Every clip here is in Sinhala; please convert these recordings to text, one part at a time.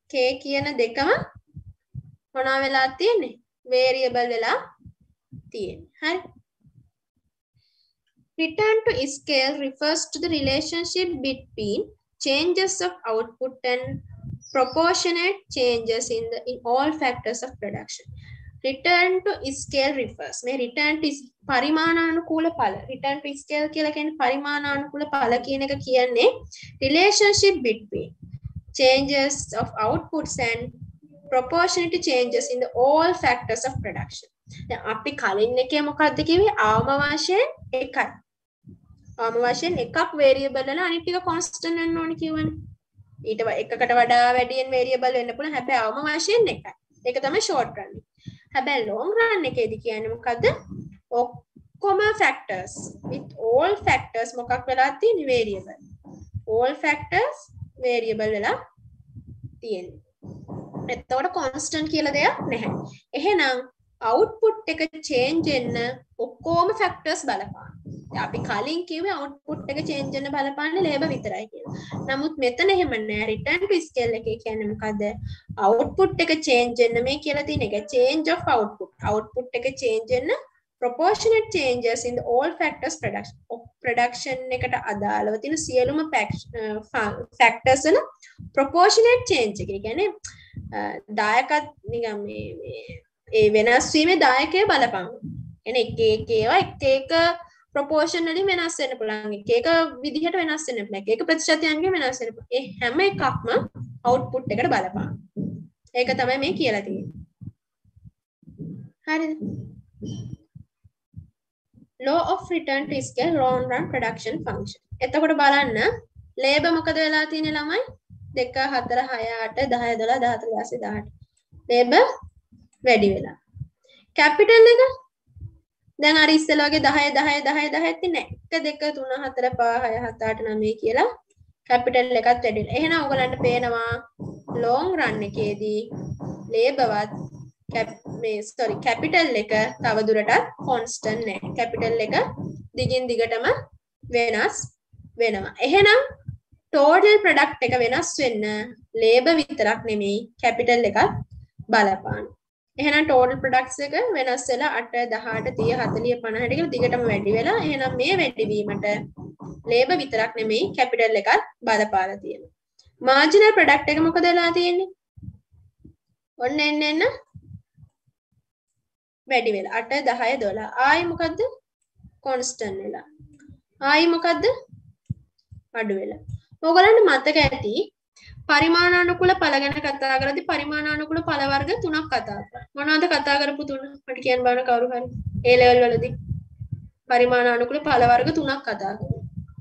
k කියන දෙකම මොනවා වෙලා තියෙන්නේ variable වෙලා තියෙන්නේ හරි return to scale refers to the relationship between changes of output and proportionate changes in all factors of production return to scale refers මේ return to පරිමාණානුකූල ඵල return to scale කියලා කියන්නේ පරිමාණානුකූල ඵල කියන එක කියන්නේ relationship between changes of outputs and proportionate changes in the all factors of production දැන් අපි කලින් එකේ මොකද්ද කිව්වේ ආවම වශයෙන් එකයි ආවම වශයෙන් එකක් variable වල අනිත් ටික constant වෙන්න ඕනේ කියවනේ ඊට එකකට වඩා වැඩියෙන් variable වෙන්න පුළුවන් හැබැයි ආවම වශයෙන් එකයි ඒක තමයි short run හැබැයි long run එකේදී කියන්නේ මොකද්ද ඔක්කොම factors with all factors මොකක් වෙලා තියෙන්නේ variable all factors variable වෙලා තියෙන්නේ එතකොට constant කියලා දෙයක් නැහැ එහෙනම් output එක change වෙන්න ඔක්කොම factors බලපාන අපි කලින් කිව්වේ output එක change වෙන්න බලපාන්නේ labor විතරයි කියලා. නමුත් මෙතන එහෙම නෑ return to scale එකේ කියන්නේ මොකද? output එක change වෙන්න මේ කියලා තියෙන එක change of output. output එක change වෙන්න proportionate changes in the all factors production එකට අදාළව තියෙන සියලුම factors වල proportionate change එක. ඒ කියන්නේ දායක නිකන් මේ ඒ වෙනස් වීමේ දායකය බලපාන. එනේ එක ඒවා එක proportionally වෙනස් වෙන්න පුළුවන්. එක විදිහට වෙනස් වෙන්න පුළුවන්. එක ප්‍රතිශතයන්ගෙන් වෙනස් වෙන්න පුළුවන්. ඒ හැම එකක්ම output එකට බලපාන. ඒක තමයි මේ කියලා තියෙන්නේ. හරිද? law of return to scale long run production function. එතකොට බලන්න labor මොකද වෙලා තියෙන්නේ ළමයි? 2 4 6 8 10 12 14 18 labor වැඩි වෙලා. capital එක දැන් අර ඉස්සෙල්ලා වගේ 10 10 10 10 තියන්නේ 1 2 3 4 5 6 7 8 9 කියලා capital එකත් වැඩි වෙලා. එහෙනම් ඔයගලන්ට පේනවා long run එකේදී labor වත් capital එක තව දුරටත් constant නෑ. capital එක දිගින් දිගටම වෙනස් වෙනවා. එහෙනම් total product එක වෙනස් වෙන්න labor විතරක් නෙමෙයි capital එකත් බලපාන. එහෙනම් total products එක වෙනස් වෙලා 8 18 30 40 50 කියලා දිගටම වැඩි වෙලා එහෙනම් මේ වැඩි වීමට labor විතරක් නෙමෙයි capital එකත් බලපාලා තියෙනවා. marginal product එක මොකද වෙලා තියෙන්නේ? ඔන්න එන්න වැඩි වෙලා 8 10 12 ආයි මොකද්ද? constant වෙලා. ආයි මොකද්ද? අඩු වෙලා. ඔයගලන්ට මතක ඇති පරිමාණානුකූල ඵල ගැන කතා කරද්දී පරිමාණානුකූල ඵල වර්ග තුනක් කතා කරා. මොනවද කතා කරපු තුන? මට කියන්න බලන්න කවුරු හරි. A level වලදී පරිමාණානුකූල ඵල වර්ග තුනක් කතා කරා.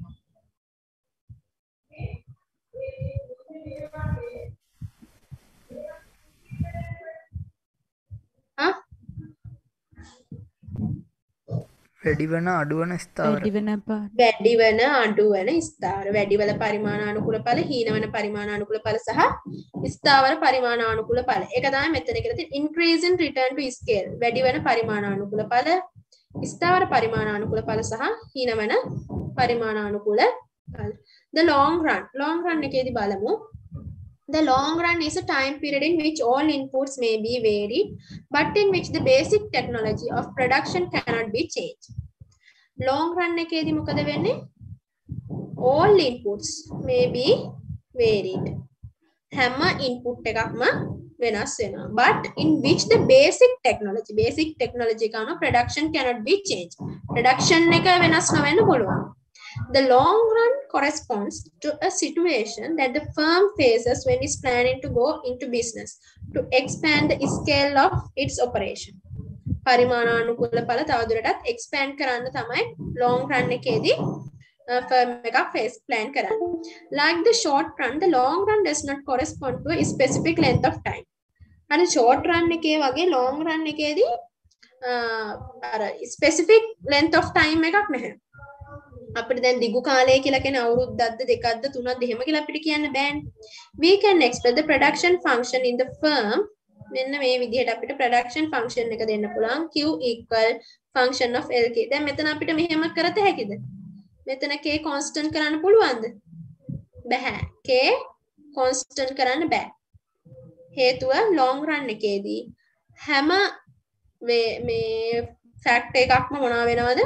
වැඩි වෙන අඩු වෙන ස්ථාවර වැඩි වෙන අඩු වෙන ස්ථාවර වැඩි වල පරිමාණානුකූල ඵල හීන වෙන පරිමාණානුකූල ඵල සහ ස්ථාවර පරිමාණානුකූල ඵල ඒක තමයි මෙතන කියලා තියෙන්නේ increase in return to scale වැඩි වෙන පරිමාණානුකූල ඵල ස්ථාවර පරිමාණානුකූල ඵල සහ හීන වෙන පරිමාණානුකූල ඵල the long run එකේදී බලමු The long run is a time period in which all inputs may be varied, but in which the basic technology of production cannot be changed. Long run එකේදී මොකද වෙන්නේ? All inputs may be varied. හැම input එකක්ම වෙනස් වෙනවා. But in which the basic technology කන production cannot be changed. Production එක වෙනස් නොවෙන්න පුළුවන්. The long run corresponds to a situation that the firm faces when it's planning to go into business to expand the scale of its operation. පරිමාණානුකූල ඵල තවදුරටත් expand කරන්න තමයි long run එකේදී firm එකක් plan කරන්නේ. Like the short run, the long run does not correspond to a specific length of time. අර short run එකේ වගේ long run එකේදී අර specific length of time එකක් නැහැ. අපිට දැන් දිගු කාලය කියලා කියන අවුරුද්දක්ද දෙකක්ද තුනක්ද එහෙම කියලා අපිට කියන්න බෑනේ. We can express the production function in the firm මෙන්න මේ විදිහට අපිට production function එක දෙන්න පුළුවන් Q equal function of LK. දැන් මෙතන අපිට මෙහෙම කරත හැකිද? මෙතන K constant කරන්න පුළුවන්ද? බෑ. K constant කරන්න බෑ. හේතුව long run එකේදී හැම මේ fact එකක්ම මොනවා වෙනවද?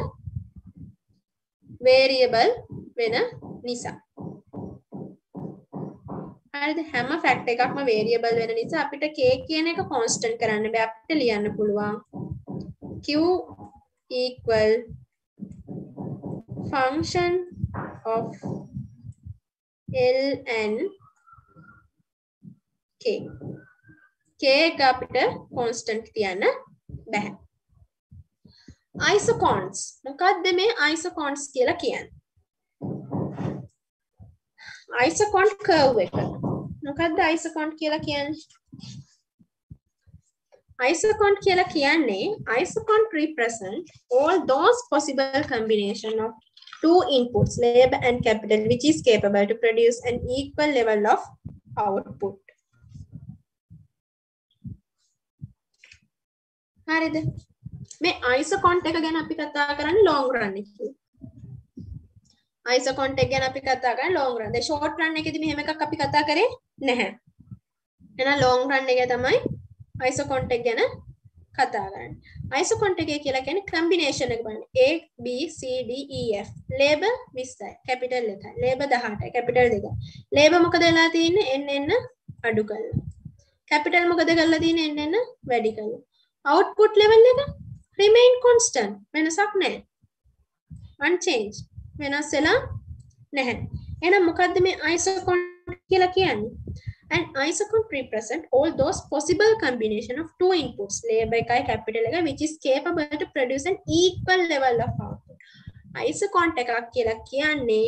variable වෙන නිසා. හරිද? හැම fact එකක්ම variable වෙන නිසා අපිට k කියන එක constant කරන්න බෑ. අපිට ලියන්න පුළුවන් q equal function of ln k. k එක අපිට constant තියන්න බෑ. isocons මොකක්ද මේ isocons කියලා කියන්නේ? isocon curve එක. මොකක්ද isocon කියලා කියන්නේ? isocon කියලා කියන්නේ isocon represent all those possible combination of two inputs labor and capital which is capable to produce an equal level of output. හරිද? මේ isocont එක ගැන අපි කතා කරන්නේ long run එකේ. isocont එක ගැන අපි කතා කරන්නේ long run. දැන් short run එකේදී මෙහෙම එකක් අපි කතා කරේ නැහැ. එහෙනම් long run එකේ තමයි isocont එක ගැන කතා කරන්නේ. isocont එකේ කියලා කියන්නේ combination එක බලන්න. A B C D E F. labor 20යි. capital 1යි. labor 18යි. capital 2යි. labor මොකද වෙලා තියෙන්නේ? එන්න අඩු කරලා. capital මොකද කරලා තියෙන්නේ? එන්න වැඩි කරලා. output level එක remain constant. වෙනසක් නැහැ. unchanged. වෙනස් වෙලා නැහැ. එහෙනම් මොකද්ද මේ isocont කියලා කියන්නේ? An isocont represent all those possible combination of two inputs labor එකයි capital එක which is capable to produce an equal level of output. isocont එකක් කියලා කියන්නේ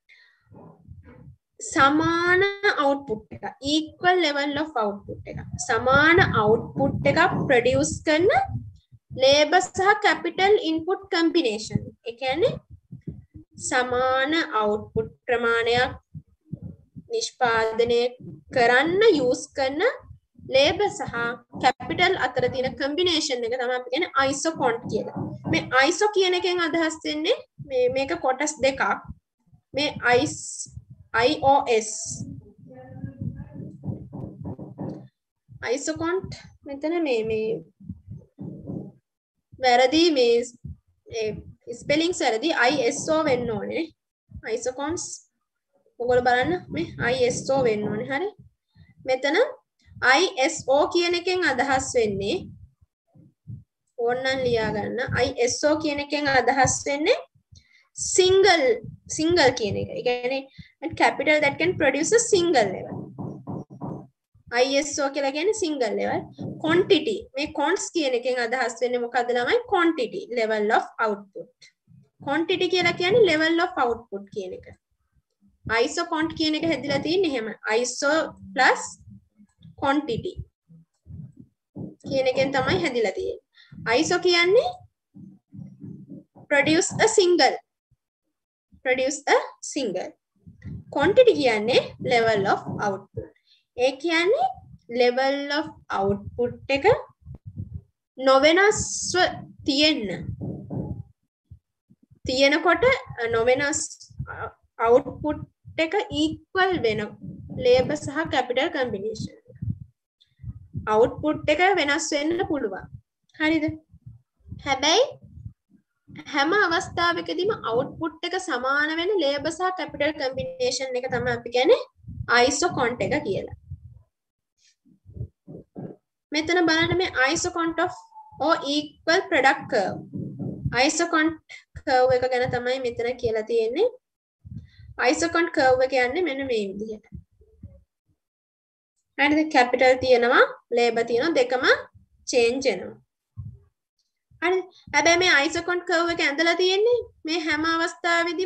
සමාන output එක, equal level of output එක. සමාන output එකක් produce කරන labor සහ capital input combination. ඒ කියන්නේ සමාන output ප්‍රමාණයක් නිෂ්පාදනය කරන්න use කරන labor සහ capital අතර තියෙන combination එක තමයි අපි කියන්නේ isocont කියලා. මේ iso කියන එකෙන් අදහස් වෙන්නේ මේක කොටස් දෙකක්. මේ IOS isocont මෙතන මේ වැරදි මේ ස්පෙලිංග්ස් වැරදි ISO වෙන්න ඕනේ. isocons ඔයගොල්ලෝ බලන්න මේ ISO වෙන්න ඕනේ. හරි. මෙතන ISO කියන එකෙන් අදහස් වෙන්නේ ඕනනම් ලියා ගන්න. ISO කියන එකෙන් අදහස් වෙන්නේ single කියන එක. ඒ කියන්නේ capital that can produce a single level. ISO කියලා කියන්නේ single level. Quantity මේ cons කියන එකෙන් අදහස් වෙන්නේ මොකද්ද ළමයි? Quantity level of output. Quantity කියලා කියන්නේ level of output කියන එක. isocont කියන එක හැදිලා තියෙන්නේ එහෙම. iso plus quantity කියන එකෙන් තමයි හැදිලා තියෙන්නේ. iso කියන්නේ produce a single. Quantity කියන්නේ level of output. ඒ කියන්නේ level of output එක නොවෙනස්ව තියෙනකොට නොවෙනස් output එක equal වෙන labor සහ capital combination. output එක වෙනස් වෙන්න පුළුවන්. හරිද? හැබැයි හැම අවස්ථාවකදීම output එක සමාන වෙන labor සහ capital combination එක තමයි අපි කියන්නේ isocont එක කියලා. මෙතන බලන්න මේ isocont of or equal product curve. isocont curve එක ගැන තමයි මෙතන කියලා තියෙන්නේ. isocont curve එක කියන්නේ මෙන්න මේ විදිහට. හරිද? capital තියෙනවා, labor තියෙනවා, දෙකම change වෙනවා. හරි. හැබැයි මේ isocont curve එක ඇඳලා තියෙන්නේ මේ හැම අවස්ථාවෙදිම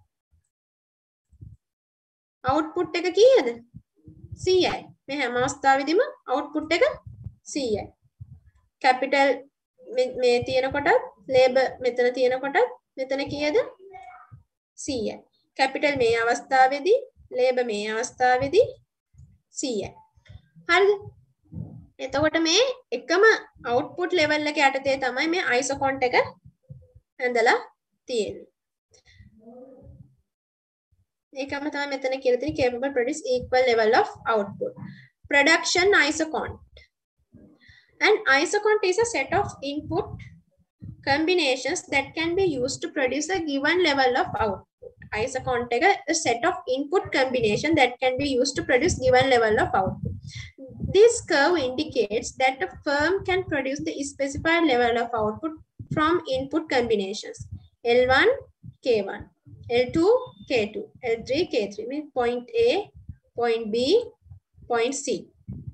output එක කීයද? 100යි. මේ හැම අවස්ථාවෙදිම output එක 100යි. capital මේ තියෙනකොට labor මෙතන තියෙනකොට මෙතන කීයද? 100යි. capital මේ අවස්ථාවේදී labor මේ අවස්ථාවේදී 100යි. හරිද? එතකොට මේ එකම output level එක යටතේ තමයි මේ isocont එක ඇඳලා තියෙන්නේ. ඒකම තමයි මෙතන කියලා තියෙන්නේ capable produce equal level of output. production isocont. An isocont is a set of input combinations that can be used to produce a given level of output. Isocont is a set of input combination that can be used to produce given level of output. This curve indicates that a firm can produce the specified level of output from input combinations L1, K1, L2, K2, L3, K3. Means point A, point B, point C.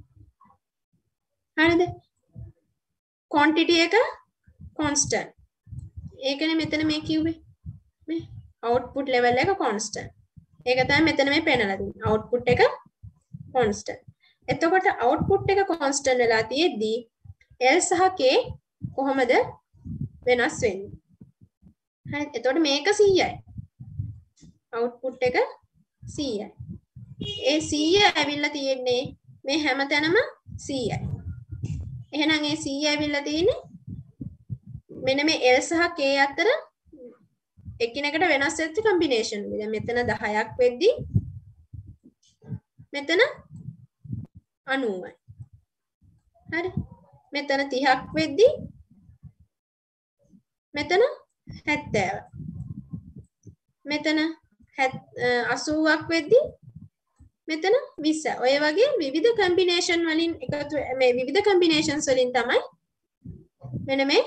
හරිද? quantity එක constant. ඒකනේ මෙතන මේ කිව්වේ. මේ output level එක constant. ඒක තමයි මෙතන මේ පෙන්නලා තියෙන්නේ. output එක constant. එතකොට output එක constant වෙලා තියෙද්දි L සහ K කොහොමද වෙනස් වෙන්නේ? හරි. එතකොට මේක 100යි. output එක 100යි. ඒ 100 ඇවිල්ලා තියෙන්නේ මේ හැමතැනම 100යි. එහෙනම් ඒ 100 ඇවිල්ලා තියෙන්නේ මෙන්න මේ L සහ K අතර එකිනෙකට වෙනස් වෙච්ච කම්බිනේෂන් එක. දැන් මෙතන 10ක් වෙද්දි මෙතන 90යි. හරි. මෙතන 30ක් වෙද්දි මෙතන 70යි. මෙතන 80ක් වෙද්දි මෙතන 20. ඔය වගේ විවිධ කම්බිනේෂන් වලින් එකතු මේ විවිධ කම්බිනේෂන්ස් වලින් තමයි මෙන්න මේ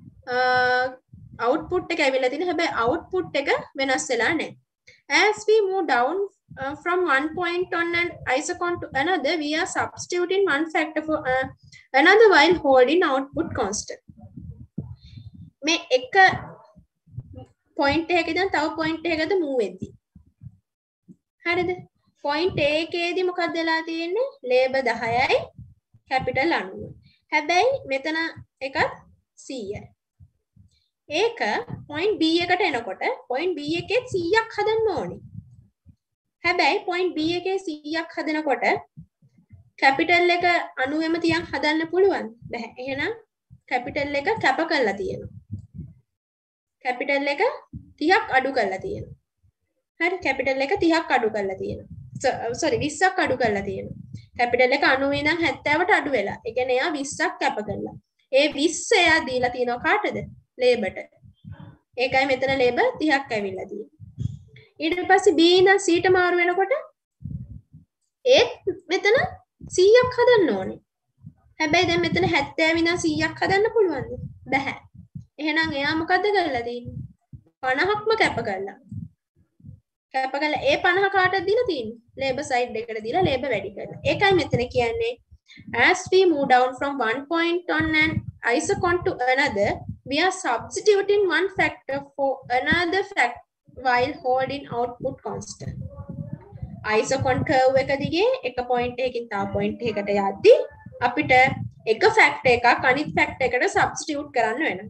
output එක ඇවිල්ලා තියෙන්නේ. හැබැයි output එක වෙනස් වෙලා නැහැ. As we move down from one point on an isocont to another, we are substituting one factor for another while holding output constant. මේ එක point එකක ඉඳන් තව point එකකට move වෙද්දී. හරිද? point A එකේදී මොකක්ද වෙලා තියෙන්නේ? label 10යි capital 90. හැබැයි මෙතන එකත් 100යි. ඒක point B එකට එනකොට point B එකේ 100ක් හදන්න ඕනේ. හැබැයි point B එකේ 100ක් හදනකොට capital එක 90ෙම තියන් හදන්න පුළුවන්. බෑ. එහෙනම් capital එක කැප කරලා තියෙනවා. capital එක 30ක් අඩු කරලා තියෙනවා. හරි capital එක 30ක් අඩු කරලා තියෙනවා. sorry 20ක් අඩු කරලා තියෙනවා. capital එක 90 ඉඳන් 70ට අඩු වෙලා. ඒ කියන්නේ එයා 20ක් කැප කරලා. ඒ 20 එයා දීලා තියෙනවා කාටද? labelට. ඒකයි මෙතන label 30ක් ඇවිල්ලා තියෙන්නේ. ඊට පස්සේ B ඉඳන් C ට මාරු වෙනකොට ඒත් මෙතන 100ක් හදන්න ඕනේ. හැබැයි දැන් මෙතන 70 ඉඳන් 100ක් හදන්න පුළුවන්ද? බැහැ. එහෙනම් එයා මොකද කරලා තියෙන්නේ? 50ක්ම කැප කරලා. කැප කරලා ඒ 50 කාටද දීලා තියෙන්නේ? label side එකට දීලා label වැඩි කරලා. ඒකයි මෙතන කියන්නේ as we move down from one point on an isocont to another, we are substituting one factor for another factor while holding output constant. Isocont curve එක දිගේ එක point එකකින් තව point එකකට යද්දී අපිට එක factor එකක් අනිත් factor එකට substitute කරන්න වෙනවා.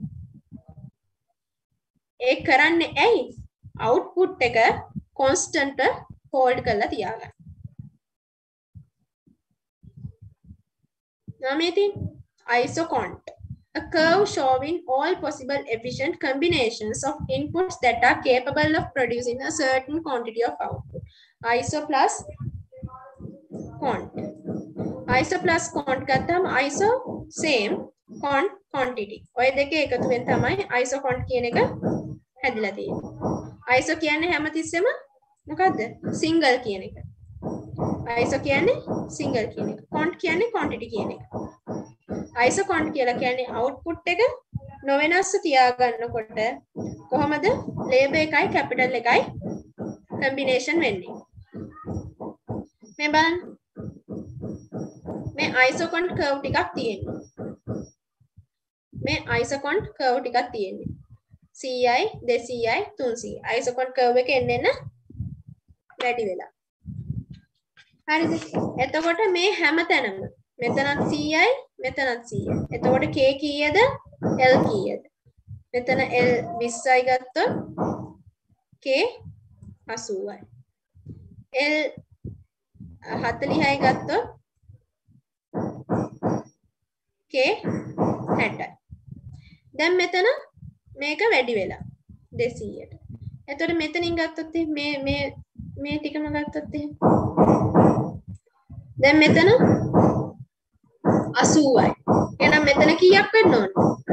ඒ කරන්නේ ඇයි? output එක constant hold කරලා තියාගන්න. Namatin isocont, a curve showing all possible efficient combinations of inputs that are capable of producing a certain quantity of output. Iso plus cont. Iso plus cont ගත්තම iso same cont quantity. ඔය දෙකේ එකතුවෙන් තමයි isocont කියන එක හැදිලා තියෙන්නේ. iso කියන්නේ හැමතිස්සෙම මොකද්ද? single කියන එක. iso කියන්නේ single කියන එක. cont කියන්නේ quantity කියන එක. isocont කියලා කියන්නේ output එක නොවෙනස්ව තියාගන්නකොට කොහොමද label එකයි capital එකයි combination වෙන්නේ. මේ බලන්න. මේ isocont curve ටිකක් තියෙනවා. මේ isocont curve ටිකක් තියෙන්නේ. 100යි 200යි 300යි. isocont curve එක එන්න වැඩි වෙලා. හරිද? එතකොට මේ හැම තැනම මෙතනත් 100යි මෙතනත් 100යි. එතකොට K කීයද? L කීයද? මෙතන L 20යි ගත්තොත් K 80යි. L 40යි ගත්තොත් K 60යි. දැන් මෙතන මේක වැඩි වෙලා 200ට. එතකොට මෙතනින් ගත්තොත් මේ ටිකම ගත්තොත් එහෙම දැන් මෙතන 80යි. එහෙනම් මෙතන කීයක් වෙන්න ඕන?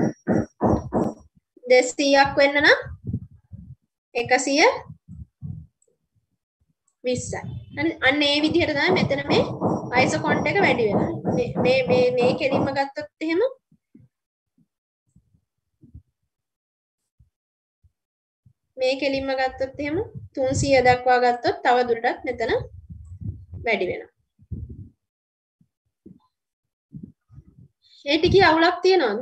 200ක් වෙන්න නම් 120යි. හරි අන්න ඒ විදිහට තමයි මෙතන මේ අයිසොකොන්ට් එක වැඩි වෙනවා. මේ කෙලින්ම ගත්තොත් එහෙම මේ කෙලින්ම ගත්තොත් එහෙම 300 දක්වා ගත්තොත් තව දුරටත් මෙතන වැඩි වෙනවා. ඒ ටිකේ අවුලක් තියනවද?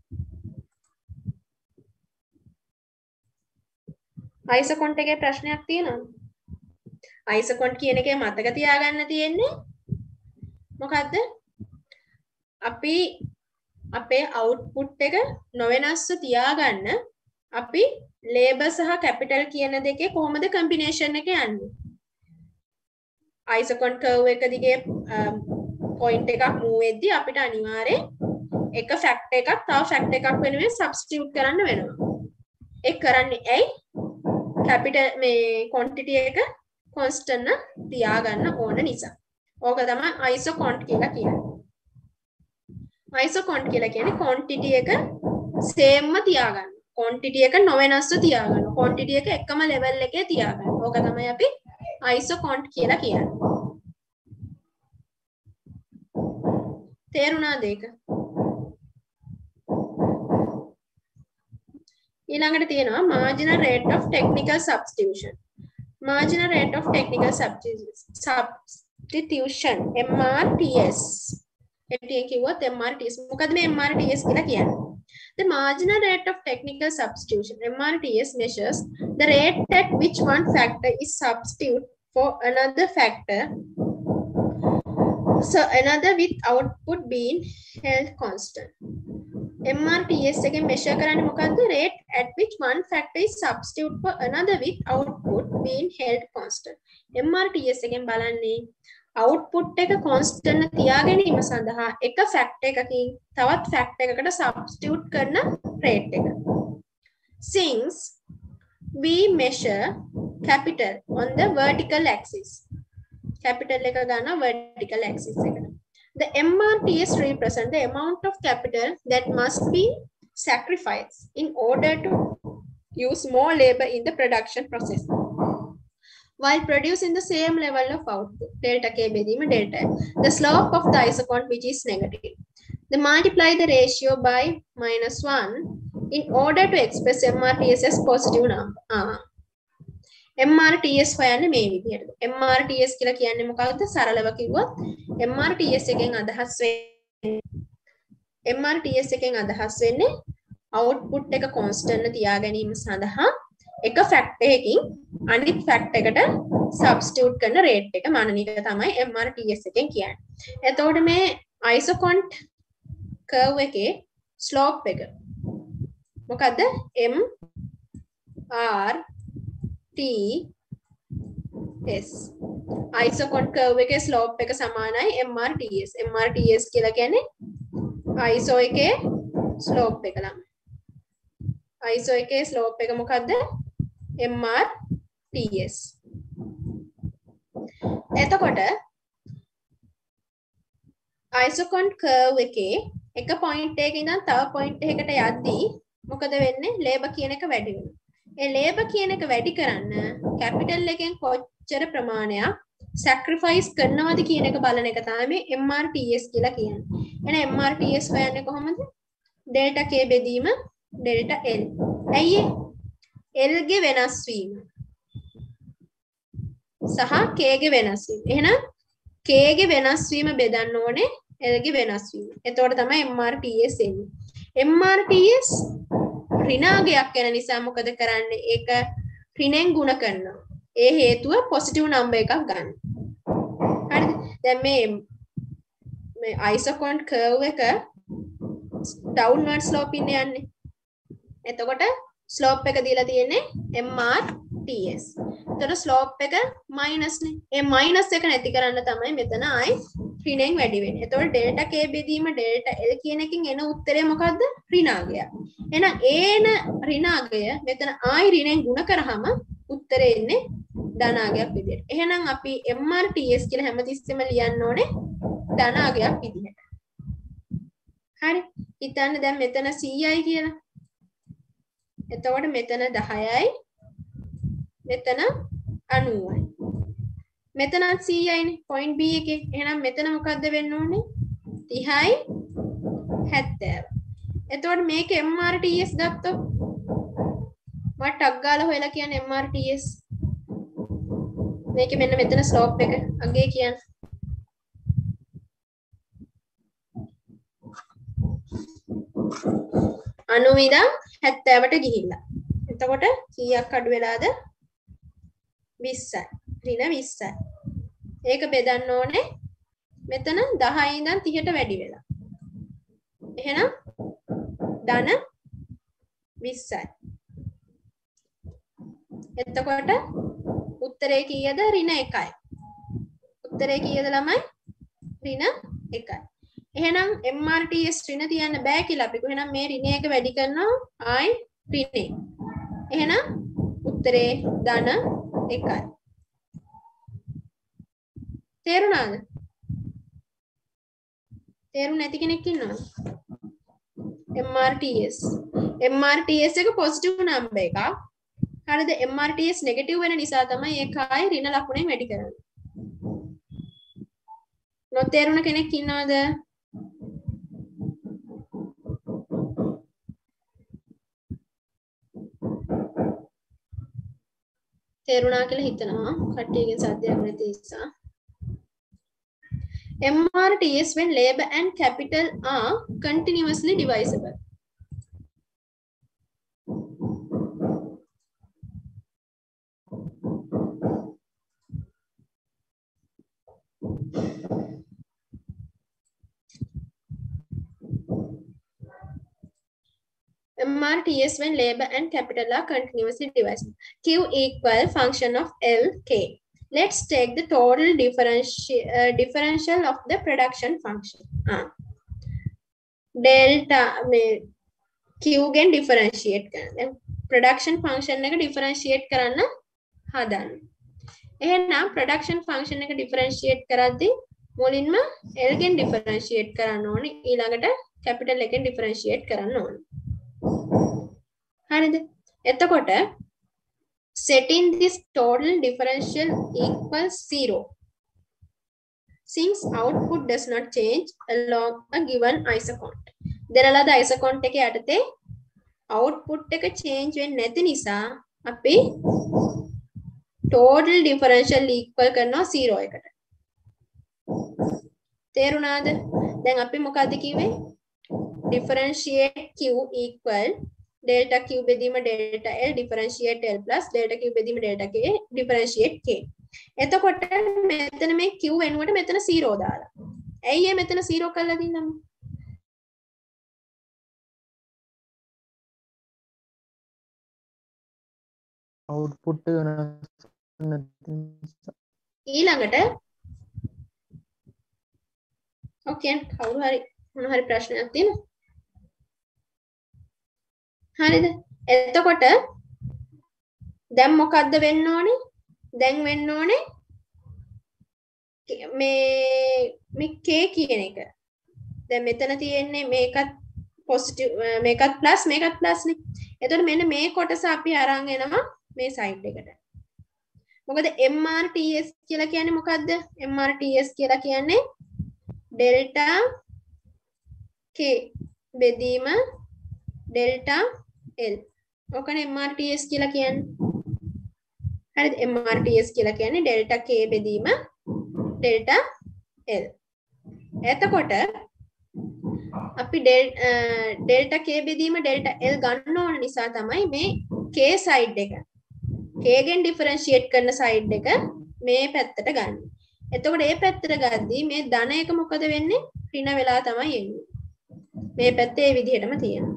අයිසොකොන්ට් එකේ ප්‍රශ්නයක් තියනවද? අයිසොකොන්ට් කියන එකේ මතක තියාගන්න තියෙන්නේ මොකද්ද? අපි අපේ අවුට්පුට් එක නොවෙනස්ව තියාගන්න අපි ලේබල් සහ කැපිටල් කියන දෙකේ කොහොමද කම්බිනේෂන් එක යන්නේ? අයිසොකොන්ට් කර්ව් එක දිගේ පොයින්ට් එකක් මූව් වෙද්දී අපිට අනිවාර්යෙන් එක ෆැක්ටර් එකක් තව ෆැක්ටර් එකක් වෙනුවෙන් සබ්ස්ටිටියුට් කරන්න වෙනවා. ඒක කරන්නේ ඇයි? කැපිටල් මේ ක්වොන්ටිටි එක කොන්ස්ටන්ට් තියාගන්න ඕන නිසා. ඕක තමයි අයිසොකොන්ට් කියලා කියන්නේ. අයිසොකොන්ට් කියලා කියන්නේ ක්වොන්ටිටි එක සේම්ම තියාගන්න. ක්වොන්ටිටි එක නොවෙනස්ව තියාගන්න. ක්වොන්ටිටි එක එකම ලෙවල් එකේ තියාගන්න. ඕක තමයි අපි අයිසොකොන්ට් කියලා කියන්නේ. තේරුණාද ඒක? ඊළඟට තියෙනවා marginal rate of technical substitution. Marginal rate of technical substitution MRTS. එටිය කිව්වොත් MRTS. මොකද මේ MRTS කියලා කියන්නේ? The marginal rate of technical substitution MRTS measures the rate at which one factor is substituted for another factor, so another with output being held constant. MRTS එකෙන් measure කරන්නේ මොකද්ද? Rate at which one factor is substituted for another with output being held constant. MRTS එකෙන් බලන්නේ output එක constant තියා ගැනීම සඳහා එක factor එකකින් තවත් factor එකකට substitute කරන rate එක. Since we measure capital on the vertical axis. Capital එක ගන්න vertical axis එකට. The MRTS represent the amount of capital that must be sacrificed in order to use more labor in the production process while producing the same level of output. Delta K bedima delta. The slope of the isocont which is negative. They multiply the ratio by -1 in order to express MRTS as positive number. MRTS හොයන්නේ මේ විදිහට. MRTS කියලා කියන්නේ මොකක්ද? සරලව කිව්වොත් MRTS එකෙන් අදහස් වෙන්නේ output එක constant තියා ගැනීම සඳහා එක factor එකකින් අනිත් factor එකට substitute කරන rate එක මනන එක තමයි MRTS එකෙන් කියන්නේ. එතකොට මේ isocont curve එකේ slope එක මොකද්ද? MRTS. isocont curve එකේ slope එක සමානයි MRTS. MRTS කියලා කියන්නේ iso එකේ slope එක ළම. iso එකේ slope එක මොකද්ද? MRTS. එතකොට isocont curve එකේ එක point එකකින් ඉඳන් තව point එකකට යද්දී මොකද වෙන්නේ? labor කියන එක වැඩි වෙනවා. ඒ labor කියන එක වැඩි කරන්න capital එකෙන් කොච්චර ප්‍රමාණයක් sacrifice කරනවද කියන එක බලන එක තමයි MRTS කියලා කියන්නේ. එහෙනම් MRTS හොයන්නේ කොහොමද? delta K බෙදීම delta L. ඇයි L ගේ වෙනස් වීම සහ K ගේ වෙනස් වීම. එහෙනම් K ගේ වෙනස් වීම බෙදන්න ඕනේ L ගේ වෙනස් වීම. එතකොට තමයි MRTS එන්නේ. MRTS ඍණාගයක් වෙන නිසා මොකද කරන්නේ? ඒක ඍණෙන් ගුණ කරනවා. ඒ හේතුව පොසිටිව් නම්බර් එකක් ගන්න. හරිද? දැන් මේ isocont curve එක downward slope ඉන්න යන්නේ. එතකොට slope එක දීලා තියෙන්නේ MRTS. එතකොට slope එක minus නේ. ඒ minus එක නැති කරන්න තමයි මෙතන ආයි ඍණෙන් වැඩි වෙන්නේ. එතකොට delta K බෙදීම delta L කියන එකකින් එන උත්තරය මොකද්ද? ඍණාගය. එහෙනම් ඒන ඍණාගය මෙතන ආයි ඍණෙන් ගුණ කරාම උත්තරේ එන්නේ ධනාගයක් විදියට. එහෙනම් අපි MRTS කියලා හැමතිස්සෙම ලියන්න ඕනේ ධනාගයක් විදියට. හරි. හිතන්න දැන් මෙතන 100යි කියලා. එතකොට මෙතන 10යි. මෙතන 90යි. මෙතනත් 100යිනේ point B එකේ. එහෙනම් මෙතන මොකද්ද වෙන්න ඕනේ? 30යි 70. එතකොට මේක MRTS ගත්තොත් මට ටක් ගාලා හොයලා කියන්නේ MRTS. මේක මෙන්න මෙතන ස්ලෝප් එක අගේ කියන්නේ. අනුවිදා 70ට ගිහිල්ලා. එතකොට කීයක් අඩු වෙලාද? 20යි. ඍණ 20යි. ඒක බෙදන්න ඕනේ මෙතන 10 ඉඳන් 30ට වැඩි වෙලා. එහෙනම් ධන 20යි. එතකොට උත්තරේ කීයද? ඍණ 1යි. උත්තරේ කීයද ළමයි? ඍණ 1යි. එහෙනම් MRTS ඍණ තියන්න බෑ කියලා අපි කොහේනම් මේ ඍණ එක වැඩි කරනවා ආයි ඍණේ. එහෙනම් උත්තරේ ධන 1යි. තේරුණාද? තේරුණ නැති කෙනෙක් ඉන්නවද? MRTS එක පොසිටිව් නම්බර් එකක්. හරිද? MRTS නෙගටිව් වෙන නිසා තමයි ඒක ආයි ඍණ ලකුණෙන් වැඩි කරන්නේ. නොතේරුණ කෙනෙක් ඉන්නවද? තේරුණා කියලා හිතනවා. කට්ටියගෙන් සද්දයක් නැති නිසා. MRTS when labor and capital are continuously divisible. MRTS when labor and capital are continuously divisible. Q equal function of L K. Let's take the total differential of the production function. Delta Q gen differentiate කරන්න. production function එක differentiate කරන්න හදන්න. එහෙනම් production function එක differentiate කරද්දී මුලින්ම L gen differentiate කරන්න ඕනේ. ඊළඟට capital එකෙන් differentiate කරන්න ඕනේ. හරිද? එතකොට setting this total differential equals 0 since output does not change along a given isocont. දෙරළද isocont එකේ යටතේ output එක change වෙන්නේ නැති නිසා අපි total differential equal කරනවා 0 එකට. තේරුණාද? දැන් අපි මොකද්ද කිව්වේ? differentiate Q equal delta Q බෙදීම delta L differentiate L plus delta Q බෙදීම delta K differentiate K. එතකොට මෙතන මේ Q වෙනුවට මෙතන 0 දාලා. ඇයි මෙතන 0 කරලා දින්නම? output එක වෙනස් නැති නිසා. ඊළඟට ඕකේ කවුරු හරි මොන හරි ප්‍රශ්නයක් තියෙනවද? හරිද? එතකොට දැන් මොකද්ද වෙන්න ඕනේ? දැන් වෙන්න ඕනේ මේ K කියන එක. දැන් මෙතන තියෙන්නේ මේකත් පොසිටිව් මේකත් ප්ලස් මේකත් ප්ලස් නේ. එතකොට මෙන්න මේ කොටස අපි අරන් එනවා මේ සයිඩ් එකට. මොකද MRTS කියලා කියන්නේ මොකද්ද? MRTS කියලා කියන්නේ delta K බෙදීම delta L. ඔකනේ MRTS කියලා කියන්නේ. හරිද? MRTS කියලා කියන්නේ delta K බෙදීම delta L. එතකොට අපි delta K බෙදීම delta L ගන්න ඕන නිසා තමයි මේ K side එක K ගෙන් differentiate කරන side එක මේ පැත්තට ගන්න. එතකොට මේ පැත්තට ගද්දී මේ ධන එක මොකද වෙන්නේ? ඍණ වෙලා තමයි එන්නේ. මේ පැත්තේ මේ විදිහටම තියෙනවා.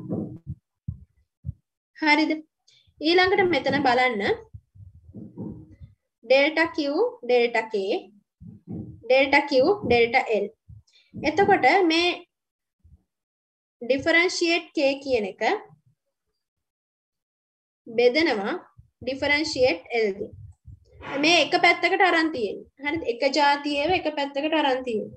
හරිද? ඊළඟට මෙතන බලන්න delta Q delta K delta Q delta L. එතකොට මේ differentiate K කියන එක බෙදනවා differentiate L ගෙන්. මේ එක පැත්තකට අරන් තියෙන්නේ. හරිද? එක જાතියේව එක පැත්තකට අරන් තියෙන්නේ.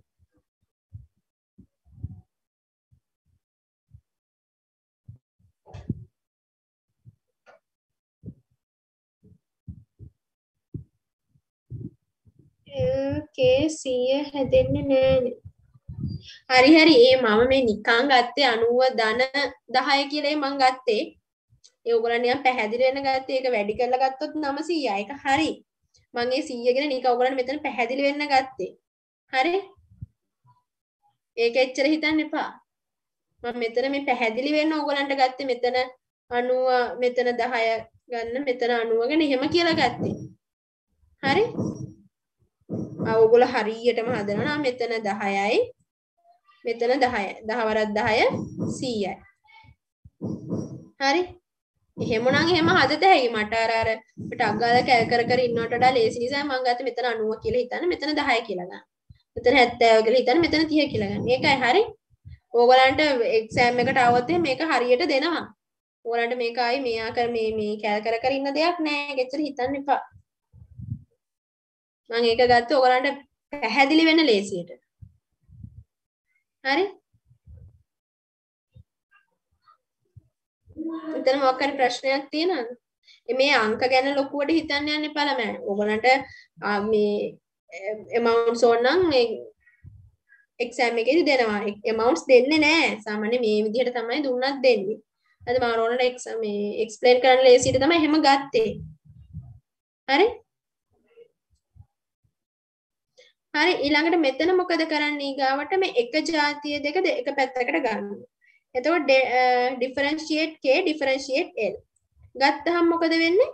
කේ 100 හැදෙන්නේ නෑනේ. හරි හරි ඒ මම මේ නිකන් ගත්තේ 90 ධන 10 කියලා මම ගත්තේ. ඒ ඔයගොල්ලන් නිකන් පැහැදිලි වෙන ගත්තේ. ඒක වැඩි කරලා ගත්තොත් 900යි. ඒක හරි. මම ඒ 100 ගැන නිකන් ඔයගොල්ලන් මෙතන පැහැදිලි වෙන්න ගත්තේ. හරි? ඒක එච්චර හිතන්න එපා. මම මෙතන මේ පැහැදිලි වෙන්න ඕගලන්ට ගත්තේ මෙතන 90 මෙතන 10 ගන්න මෙතන 90 ගැන එහෙම කියලා ගත්තේ. හරි? ඔයගොල්ලෝ හරියටම හදනවා නම් මෙතන 10යි මෙතන 10යි 10 වරක් 10 100යි. හරි? එහෙමනම් එහෙම හදත හැකි මට අර ටක් ගාලා කැල් කර ඉන්නවට වඩා ලේසි නිසා මම ගත්තේ මෙතන 90 කියලා හිතන්න මෙතන 10 කියලා ගන්න. මෙතන 70 කියලා හිතන්න මෙතන 30 කියලා ගන්න. ඒකයි හරි. ඕගලන්ට එක්සෑම් එකට આવොත් මේක හරියට දෙනවා. ඕගලන්ට මේක ආයි මෙයා කර මේ කැල් කර ඉන්න දෙයක් නෑ. ගෙච්චර හිතන්න එපා. මම ඒක ගත්තේ ඕගලන්ට පැහැදිලි වෙන්න ලේසියට. හරි? එතන මොකක් හරි ප්‍රශ්නයක් තියෙනවද? මේ අංක ගැන ලොකුවට හිතන්න යන්න එපා ළමයි. ඕගලන්ට මේ amounts ඕනනම් මේ එක්සෑම් එකේදී දෙනවා. amounts දෙන්නේ නැහැ. සාමාන්‍ය මේ විදිහට තමයි දුන්නත් දෙන්නේ. අද මම ඕනට එක්සෑම් මේ එක්ස්ප්ලেইন කරන්න ලේසියට තමයි එහෙම ගත්තේ. හරි? හරි ඊළඟට මෙතන මොකද කරන්නේ ඊගාවට මේ එක જાතිය දෙක එක පැත්තකට ගන්නවා. එතකොට differentiate k differentiate l ගත්තහම මොකද වෙන්නේ?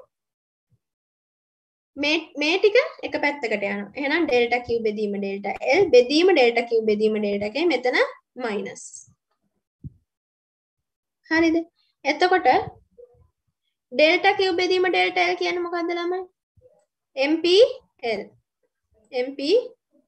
මේ ටික එක පැත්තකට යනවා. එහෙනම් delta q බෙදීම delta l බෙදීම delta q බෙදීම delta k මෙතන minus. හරිද? එතකොට delta q බෙදීම delta l කියන්නේ මොකද්ද ළමයි? mpl mpl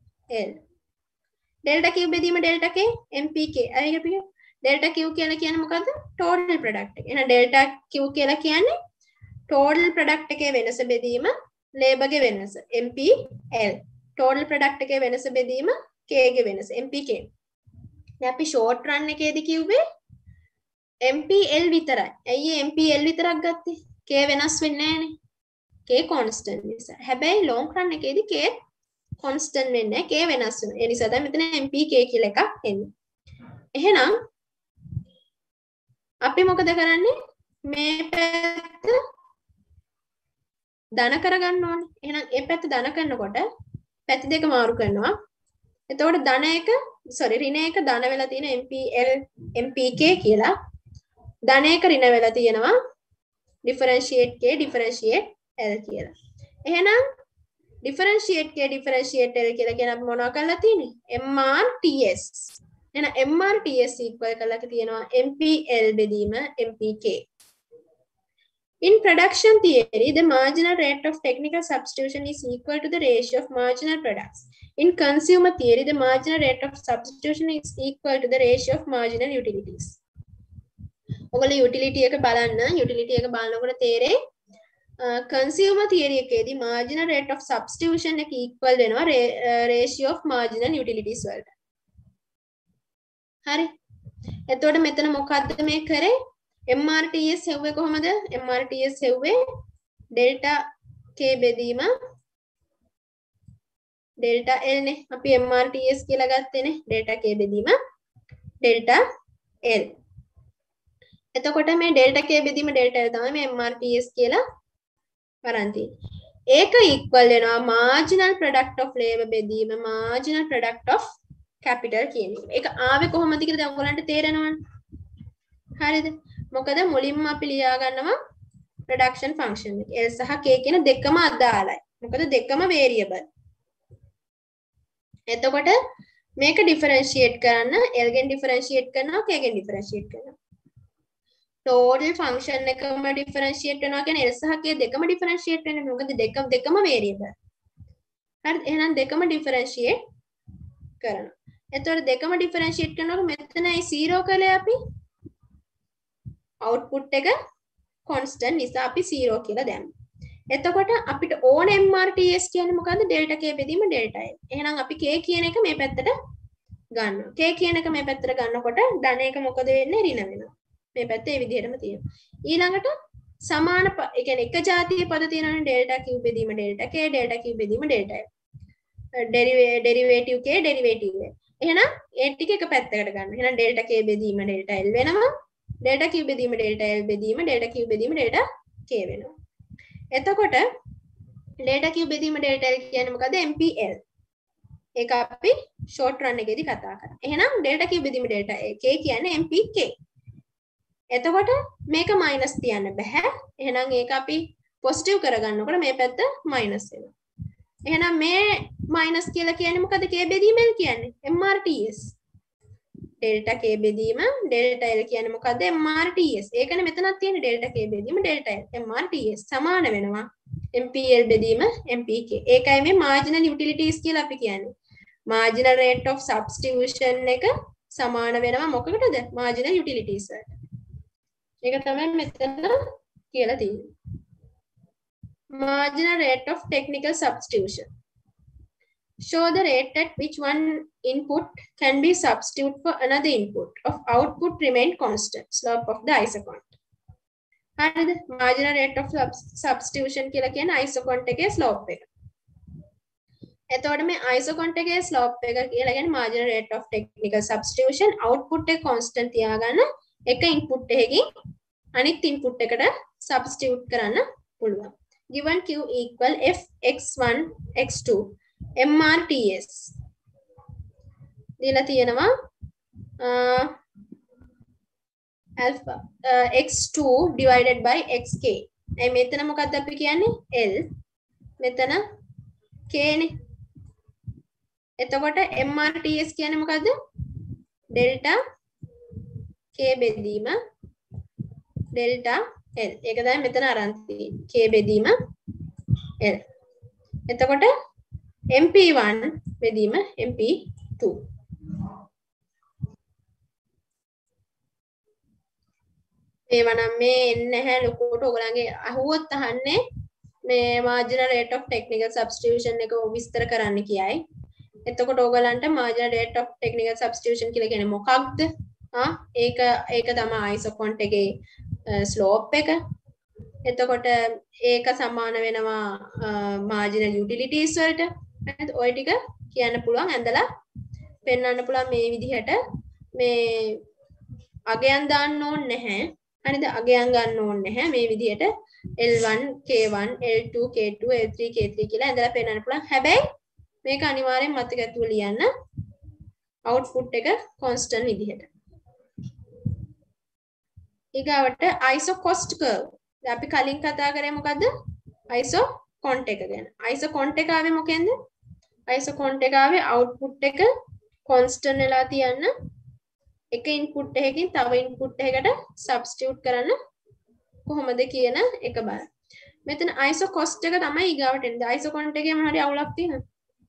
delta q බෙදීම delta k mpk. අර එක පිළිගන්න. delta q කියලා කියන්නේ මොකද්ද? total product එක. එහෙනම් delta q කියලා කියන්නේ total product එකේ වෙනස බෙදීම labor ගේ වෙනස mpl. total product එකේ වෙනස බෙදීම k ගේ වෙනස mpk. දැන් අපි short run එකේදී කිව්වේ mpl විතරයි. ඇයි mpl විතරක් ගත්තේ? k වෙනස් වෙන්නේ නැහනේ. k constant නිසා. හැබැයි long run එකේදී k constant වෙන්නේ නැහැ. k වෙනස් වෙනවා. ඒ නිසා තමයි මෙතන mpk කියලා එකක් එන්නේ. එහෙනම් අපි මොකද කරන්නේ? මේ පැත්ත ධන කරගන්න ඕනේ. එහෙනම් මේ පැත්ත ධන කරනකොට පැති දෙක මාරු කරනවා. එතකොට ධන එක ඍණ එක ධන වෙලා තියෙන mpl mpk කියලා. ධන එක ඍණ වෙලා තියෙනවා differentiate k differentiate l කියලා. එහෙනම් differentiate k differentiate l කියලා කියන අපි මොනවා කරලා තියෙන්නේ? mrts. එහෙනම් mrts equal කරලා තියෙනවා mpl බෙදීම mpk. In production theory, the marginal rate of technical substitution is equal to the ratio of marginal products. In consumer theory, the marginal rate of substitution is equal to the ratio of marginal utilities. ඔයගොල්ලෝ utility එක බලන්න. utility එක බලනකොට තේරෙයි consumer theory එකේදී marginal rate of substitution එක equal වෙනවා ratio of marginal utilities වලට. හරි. එතකොට මෙතන මොකද්ද මේ කරේ? MRTS හෙව්වේ කොහමද? MRTS හෙව්වේ delta k බෙදීම delta l නේ. අපි MRTS කියලා ගත්තේනේ. delta k බෙදීම delta l. එතකොට මේ delta k බෙදීම delta l තමයි මේ MRTS කියලා වරන් තියෙන්නේ. ඒක equal වෙනවා marginal product of labor බෙදීම marginal product of capital කියන එක. ඒක ආවේ කොහොමද කියලා දැන් ඔයගලන්ට තේරෙනවනේ. හරිද? මොකද මුලින්ම අපි ලියා ගන්නවා production function එක. L සහ K කියන දෙකම අදාළයි. මොකද දෙකම variable. එතකොට මේක differentiate කරන්න L ගෙන් differentiate කරනවා K ගෙන් differentiate කරනවා. total function එකම differentiate වෙනවා කියන්නේ L සහ K දෙකම differentiate වෙන්නේ. මොකද දෙකම variable. හරිද? එහෙනම් දෙකම differentiate කරනවා. එතකොට දෙකම differentiate කරනකොට මෙතනයි 0 කළේ අපි. output එක constant නිසා අපි 0 කියලා දැම්මා. එතකොට අපිට ඕන MRTS කියන්නේ මොකද්ද? ඩෙල්ටා K බෙදීම ඩෙල්ටා L. එහෙනම් අපි K කියන එක මේ පැත්තට ගන්නවා. K කියන එක මේ පැත්තට ගන්නකොට ධන එක මොකද වෙන්නේ? ඍණ වෙනවා. මේ පැත්තේ මේ විදිහටම තියෙනවා. ඊළඟට සමාන ඒ කියන්නේ එක જાතිය පද තියෙනවනේ ඩෙල්ටා Q බෙදීම ඩෙල්ටා K ඩෙල්ටා Q බෙදීම delta L. Derivative K derivative L. එහෙනම් ඒ ටික එක පැත්තකට ගන්න. එහෙනම් ඩෙල්ටා K බෙදීම ඩෙල්ටා L වෙනවා. ඩෙල්ටා Q බෙදීම ඩෙල්ටා L බෙදීම ඩෙල්ටා Q බෙදීම ඩෙල්ටා K වෙනවා. එතකොට ඩෙල්ටා Q බෙදීම ඩෙල්ටා L කියන්නේ මොකද? MPL. ඒක අපි ෂෝට් රන් එකේදී කතා කරා. එහෙනම් ඩෙල්ටා Q බෙදීම ඩෙල්ටා K කියන්නේ MPK. එතකොට මේක මයිනස් තියන්න බෑ. එහෙනම් ඒක අපි පොසිටිව් කරගන්නකොට මේ පැත්ත මයිනස් වෙනවා. එහෙනම් මේ මයිනස් කියලා කියන්නේ මොකද? K බෙදීම L කියන්නේ MRTS. ඩෙල්ටා K බෙදීම ඩෙල්ටා L කියන්නේ මොකද? MRTS. ඒකනේ මෙතනක් තියෙන්නේ ඩෙල්ටා K බෙදීම ඩෙල්ටා L MRTS සමාන වෙනවා MPL බෙදීම MPK. ඒකයි මේ marginal utilities කියලා අපි කියන්නේ. marginal rate of substitution එක සමාන වෙනවා මොකකටද? marginal utilities වලට. ඒක තමයි මෙතන කියලා තියෙන්නේ. Marginal rate of technical substitution. Show the rate at which one input can be substituted for another input of output remain constant. Slope of the isocont. හරිද? Marginal rate of substitution කියලා කියන්නේ isocont එකේ slope එක. එතකොට මේ isocont එකේ slope එක කියලා කියන්නේ marginal rate of technical substitution. output එක constant තියාගන්න එක input එකකින් අනිත් input එකට substitute කරන්න පුළුවන්. Given Q equal f x1 x2 MRTS දීලා තියෙනවා alpha x2 divided by xk. ඒ මෙතන මොකක්ද අපි කියන්නේ L මෙතන k නේ. එතකොට MRTS කියන්නේ මොකද්ද? delta k බෙදීම delta L. ඒක තමයි මෙතන අරන් තියෙන්නේ. k බෙදීම L. එතකොට MP1 බෙදීම MP2. මේවා නම් මේ එන්නේ නැහැ ලොකුවට ඔයගලගේ අහුවොත් අහන්නේ මේ marginal rate of technical substitution එක විස්තර කරන්න කියයි. එතකොට ඔයගලන්ට marginal rate of technical substitution කියලා කියන්නේ මොකක්ද? ඒක තමයි isocont එකේ slope එක. එතකොට ඒක සමාන වෙනවා marginal utilities වලට. ඔය ටික කියන්න පුළුවන් ඇඳලා පෙන්වන්න පුළුවන් මේ විදිහට. මේ අගයන් දාන්න ඕනේ නැහැ. හරිද? අගයන් ගන්න ඕනේ නැහැ. මේ විදිහට L1 K1 L2 K2 L3 K3 කියලා ඇඳලා පෙන්වන්න පුළුවන්. හැබැයි මේක අනිවාර්යෙන් මතක ඇතුව ලියන්න. output එක constant විදිහට. ඊගාවට isocost curve. දැන් අපි කලින් කතා කරේ මොකද්ද? isocont එක ගැන. isocont එක ආවේ මොකෙන්ද? isocont එක ආවේ output එක constant වෙලා තියන්න එක input එකකින් තව input එකකට substitute කරන්න කොහොමද කියන එක බලන්න. මෙතන isocost එක තමයි ඊගාවට එන්නේ. isocont එකේ මොන හරි අවුලක් තියෙනවද?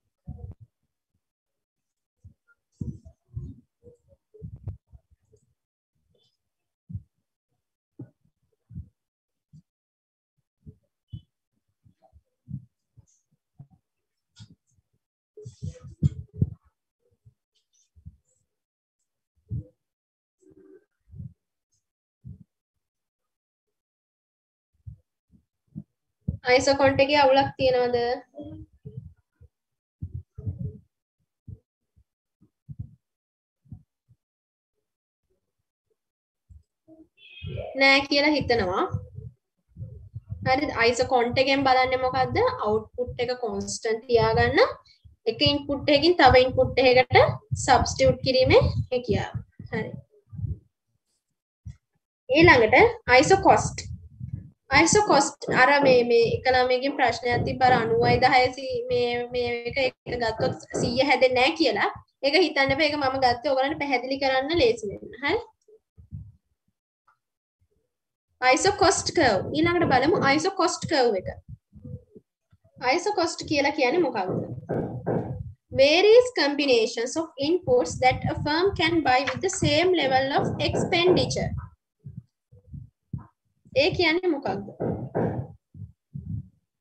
isocont එකේ අවුලක් තියනවද? නෑ කියලා හිතනවා. හරිද? isocont එකෙන් බලන්නේ මොකද්ද? output එක constant තියාගන්න එක input එකකින් තව input එකකට substitute කිරීමේ හැකියාව. හරි. ඊළඟට isocost අර මේ එක ළමයකින් ප්‍රශ්නයක් තිබ්බ අර 9010 මේ එක ගත්තොත් 100 හැදෙන්නේ නැහැ කියලා. ඒක හිතන්න බෑ. ඒක මම ගත්තේ ඔයගලන්ට පැහැදිලි කරන්න ලේසි වෙන්න. හරි. isocost curve. ඊළඟට බලමු isocost curve එක. isocost කියලා කියන්නේ මොකක්ද? Various combinations of inputs that a firm can buy with the same level of expenditure. ඒ කියන්නේ මොකක්ද?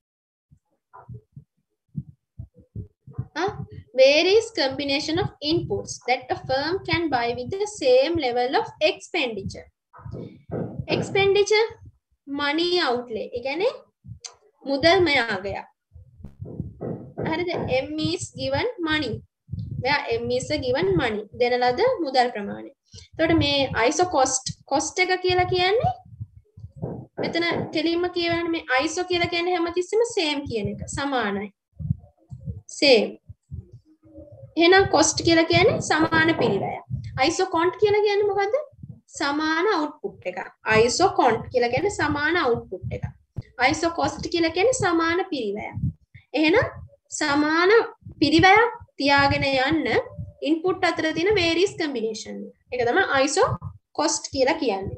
Varies combination of inputs that a firm can buy with the same level of expenditure. Expenditure money outlay. ඒ කියන්නේ මුදල් මයාගය. හරිද? M is given money. මෙයා M is given money. දෙන ලද මුදල් ප්‍රමාණය. එතකොට මේ ISO cost එක කියලා කියන්නේ මෙතන කෙලින්ම කියවන්නේ මේ ISO කියලා කියන්නේ හැමතිස්සෙම same කියන එක. සමානයි. same. එහෙනම් cost කියලා කියන්නේ සමාන පිරිවැය. ISO cont කියලා කියන්නේ මොකද්ද? සමාන output එක. ISO cont කියලා කියන්නේ සමාන output එක. ISO cost කියලා කියන්නේ සමාන පිරිවැය. එහෙනම් සමාන පිරිවැයක් තියාගෙන යන්න input අතර තියෙන various combination. ඒක තමයි ISO cost කියලා කියන්නේ.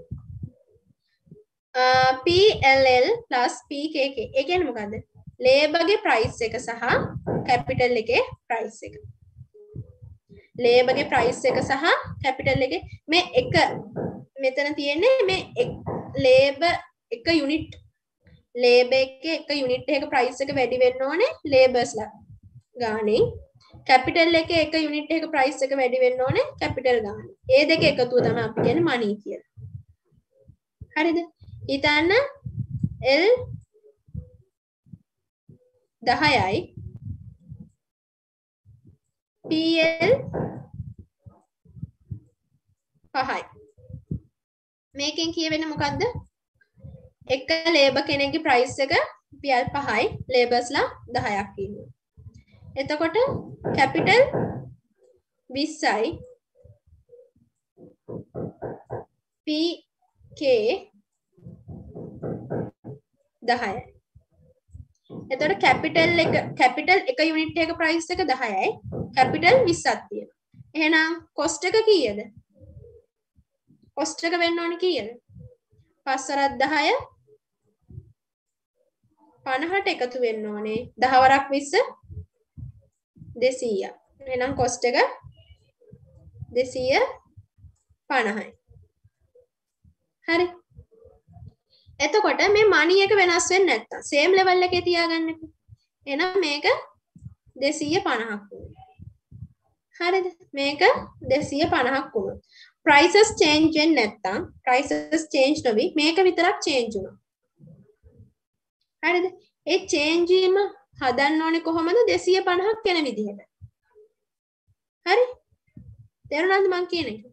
PLL plus PKK. ඒ කියන්නේ මොකද්ද? labor ගේ price එක සහ capital එකේ price එක. labor ගේ price එක සහ capital එකේ මේ එක මෙතන තියෙන්නේ මේ labor එක unit labor එකේ එක unit එකක price එක වැඩි වෙන්න ඕනේ labors ලා ගානේ capital එකේ එක unit එකක price එක වැඩි වෙන්න ඕනේ capital ගානේ. ඒ දෙක එකතුව තමයි අපි කියන්නේ money කියලා. හරිද? හිතන්න L 10යි PL 5යි. මේකෙන් කියවෙන්නේ මොකද්ද? එක ලේබර් කෙනෙක්ගේ price එක PL 5යි, labours ලා 10ක් ඉන්නවා. එතකොට capital 20යි PK 10යි. එතකොට capital එක unit එකක price එක 10යි, capital 20ක් තියෙනවා. එහෙනම් cost එක කීයද? cost එක වෙන්න ඕනේ කීයද? 5 වරක් 10 50ට එකතු වෙන්න ඕනේ. 10 වරක් 20 200ක්. එහෙනම් cost එක 250යි. හරි. එතකොට මේ money එක වෙනස් වෙන්නේ නැත්තම් same level එකේ තියාගන්නකෝ. එහෙනම් මේක 250ක් වුණා. හරිද? මේක 250ක් වුණා. prices change වෙන්නේ නැත්තම් prices change නොවි මේක විතරක් change වුණා. හරිද? ඒ change වීම හදන්න ඕනේ කොහොමද? 250ක් වෙන විදිහට. හරි? තේරුණාද මං කියන එක?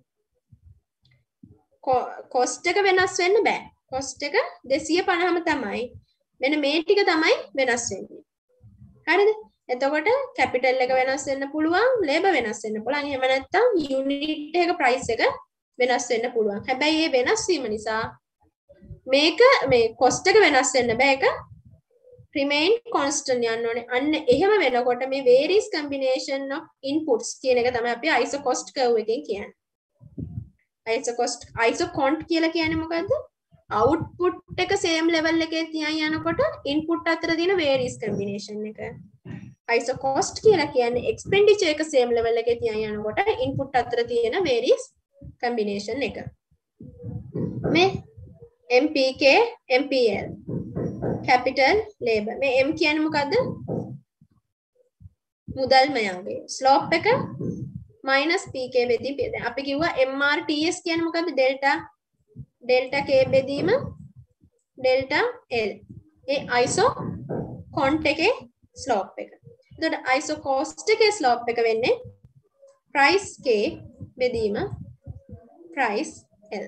cost එක වෙනස් වෙන්න බෑ. cost එක 250ම තමයි. මෙන්න මේ ටික තමයි වෙනස් වෙන්නේ. හරිද? එතකොට capital එක වෙනස් වෙන්න පුළුවන්, labor වෙනස් වෙන්න පුළුවන්. එහෙම නැත්නම් unit එකක price එක වෙනස් වෙන්න පුළුවන්. හැබැයි මේ වෙනස් වීම නිසා මේක මේ cost එක වෙනස් වෙන්න බෑ. ඒක remain constant යන්න ඕනේ. අන්න එහෙම වෙනකොට මේ varies combination of inputs කියන එක තමයි අපි ISO cost curve එකෙන් කියන්නේ. ISO cont කියලා කියන්නේ මොකද්ද? output එක same level එකේ තියන් යනකොට input අතර තියෙන varies combination එක. ISO cost කියලා කියන්නේ expenditure එක same level එකේ තියන් යනකොට input අතර තියෙන varies combination එක. මේ MPK MPL capital labor මේ M කියන්නේ මොකද්ද? මුදල් මයාගේ. slope එක minus PK බෙදී බෙද. අපි කිව්වා MRTS කියන්නේ මොකද්ද? delta K බෙදීම delta L. ඒ ISO cont එකේ slope එක. එතකොට ISO cost එකේ slope එක වෙන්නේ price K බෙදීම price L.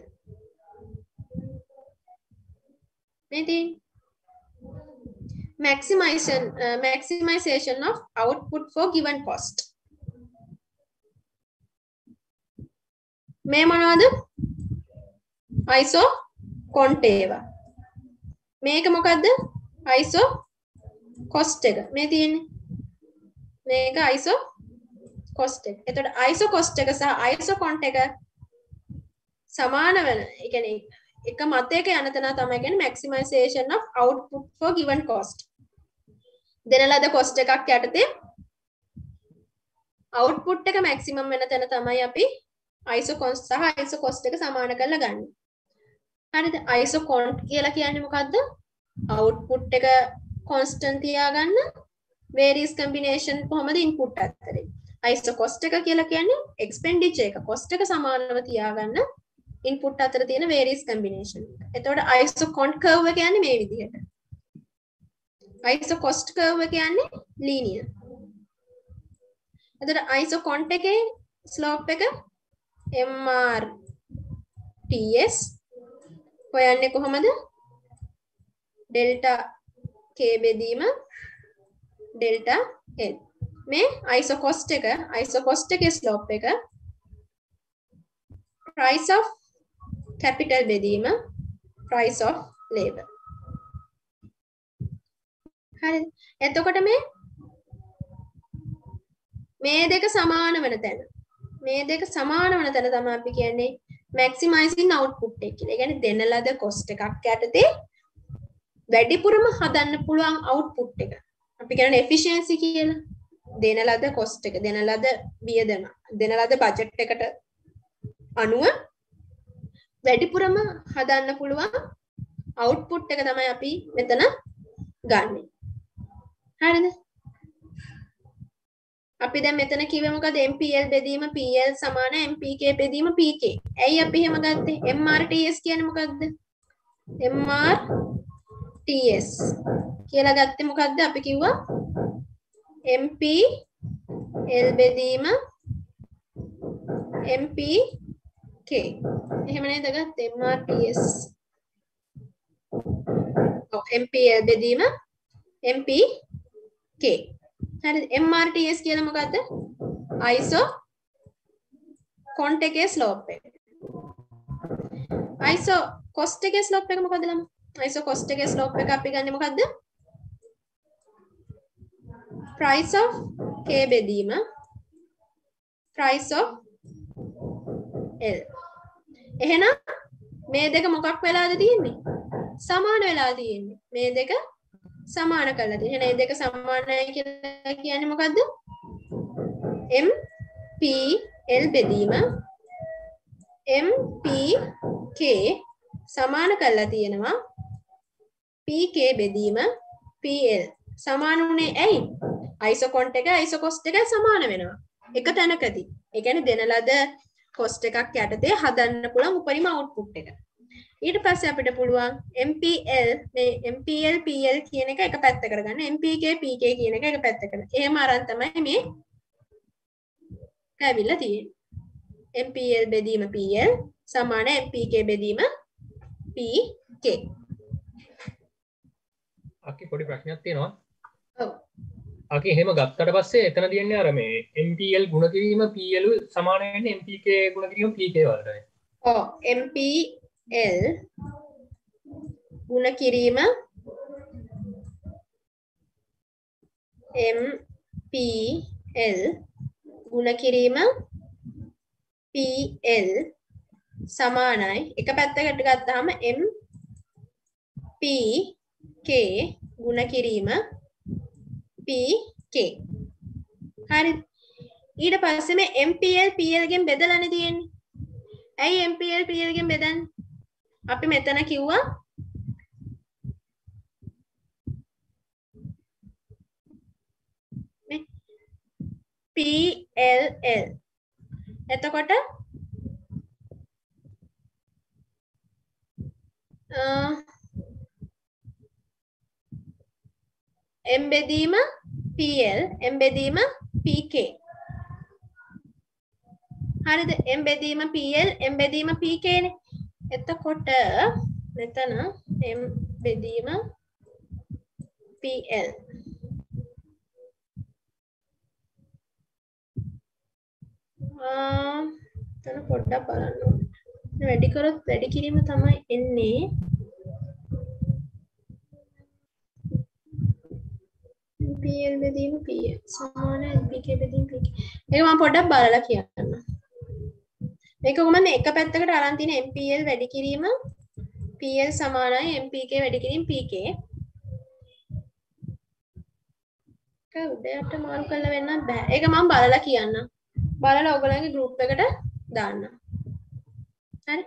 මේ maximization of output for given cost. මේ මොනවද? ISO cont ඒවා. මේක මොකද්ද? ISO cost එක. මේ තියෙන්නේ. මේක ISO cost එක. එතකොට ISO cost එක සහ ISO cont එක සමාන වෙන. ඒ කියන්නේ එක මතයක යන තැන තමයි කියන්නේ maximization of output for given cost. දෙන ලද cost එකක් යටතේ output එක maximum වෙන තැන තමයි අපි ISO cost සහ ISO cost එක සමාන කරලා ගන්න. හරිද? ISO cont කියලා කියන්නේ මොකද්ද? output එක constant තියාගන්න various combination කොහමද input අතරේ iso cost එක කියලා කියන්නේ expenditure එක cost එක සමානව තියාගන්න input අතර තියෙන various combination එක. එතකොට iso cont curve එක කියන්නේ මේ විදිහට. iso cost curve එක කියන්නේ linear. එතකොට iso cont එකේ slope එක mrts හොයන්නේ කොහමද? delta k බෙදීම delta l. මේ iso cost එකේ slope එක price of capital බෙදීම price of labor. හරිද? එතකොට මේ දෙක සමාන වෙන තැන තමයි අපි කියන්නේ maximizing output එක කියලා. ඒ කියන්නේ දෙන ලද cost එකක් යටතේ වැඩිපුරම හදන්න පුළුවන් output එක. අපි කියන්නේ efficiency කියලා. දෙන ලද cost එක, දෙන ලද වියදම, දෙන ලද budget එකට අනුව වැඩිපුරම හදන්න පුළුවන් output එක තමයි අපි මෙතන ගන්නෙ. හරිද? අපි දැන් මෙතන කිව්වේ මොකද? MPL බෙදීම PL සමාන MPK බෙදීම PK. ඇයි අපි එහෙම ගත්තේ? MRTS කියන්නේ මොකද්ද? MRTS කියලා ගත්තේ මොකද්ද? අපි කිව්වා MPL බෙදීම MPK. එහෙම නේද ගත්තේ? MRTS. ඔව් MPL බෙදීම MPK. හරිද? MRTS කියලා මොකද්ද? iso cont එකේ slope එක. iso cost එකේ slope එක මොකද්ද ළම? iso cost එකේ slope එක අපි ගන්නේ මොකද්ද? price of k බෙදීම price of l. එහෙනම් මේ දෙක මොකක් වෙලාද තියෙන්නේ? සමාන වෙලා තියෙන්නේ. මේ දෙක සමාන කරලා තියෙන්නේ. එහෙනම් මේ දෙක සමානයි කියලා කියන්නේ මොකද්ද? MPL බෙදීම MPK සමාන කරලා තියෙනවා PK බෙදීම PL. සමාන උනේ ඇයි? iso cont එක iso cost එක සමාන වෙනවා. එක තැනකදී. ඒ කියන්නේ දෙන ලද cost එකක් යටතේ හදන්න පුළුවන් උපරිම output එක. ඊට පස්සේ අපිට පුළුවන් MPL මේ MPL PL කියන එක එක පැත්තකට ගන්න. MPK PK කියන එක එක පැත්තකට. එහෙම අරන් තමයි මේ ඇවිල්ලා තියෙන්නේ. MPL බෙදීම PL සමාන MPK බෙදීම PK. අකි පොඩි ප්‍රශ්නයක් තියෙනවා. ඔව්. අකි එහෙම ගත්තට පස්සේ එතන තියෙන්නේ අර මේ MPL ගුණ කිරීම PL සමාන වෙන්නේ MPK ගුණ කිරීම PK වලටයි. ඔව් MPL ගුණ කිරීම MPL ගුණ කිරීම PL සමානයි එක පැත්තකට ගත්තාම MPK ගුණ කිරීම PK. හරිද? ඊට පස්සේ මේ MPL PL ගෙන් බෙදලානේ තියෙන්නේ. ඇයි MPL PL ගෙන් බෙදන්නේ? අපි මෙතන කිව්වා PLL. එතකොට M බෙදීම PL M බෙදීම PK. හරිද? M බෙදීම PL M බෙදීම PK නේ. එතකොට මෙතන M බෙදීම PL තන පොඩ්ඩක් බලන්න ඕනේ. වැඩි කරොත් වැඩි කිරීම තමයි එන්නේ. PL බෙදීම PL සමාන MPK බෙදීම PK. ඒක මම පොඩ්ඩක් බලලා කියන්නම්. මේක කොහොමද එක පැත්තකට අරන් තියෙන MPL වැඩි කිරීම PL සමානයි MPK වැඩි කිරීම PK. ඒක උදේට මාරු කරලා වෙන්නත් බෑ. ඒක මම බලලා කියන්නම්. බලලා ඔයගොල්ලන්ගේ group එකට දාන්නම්. හරි?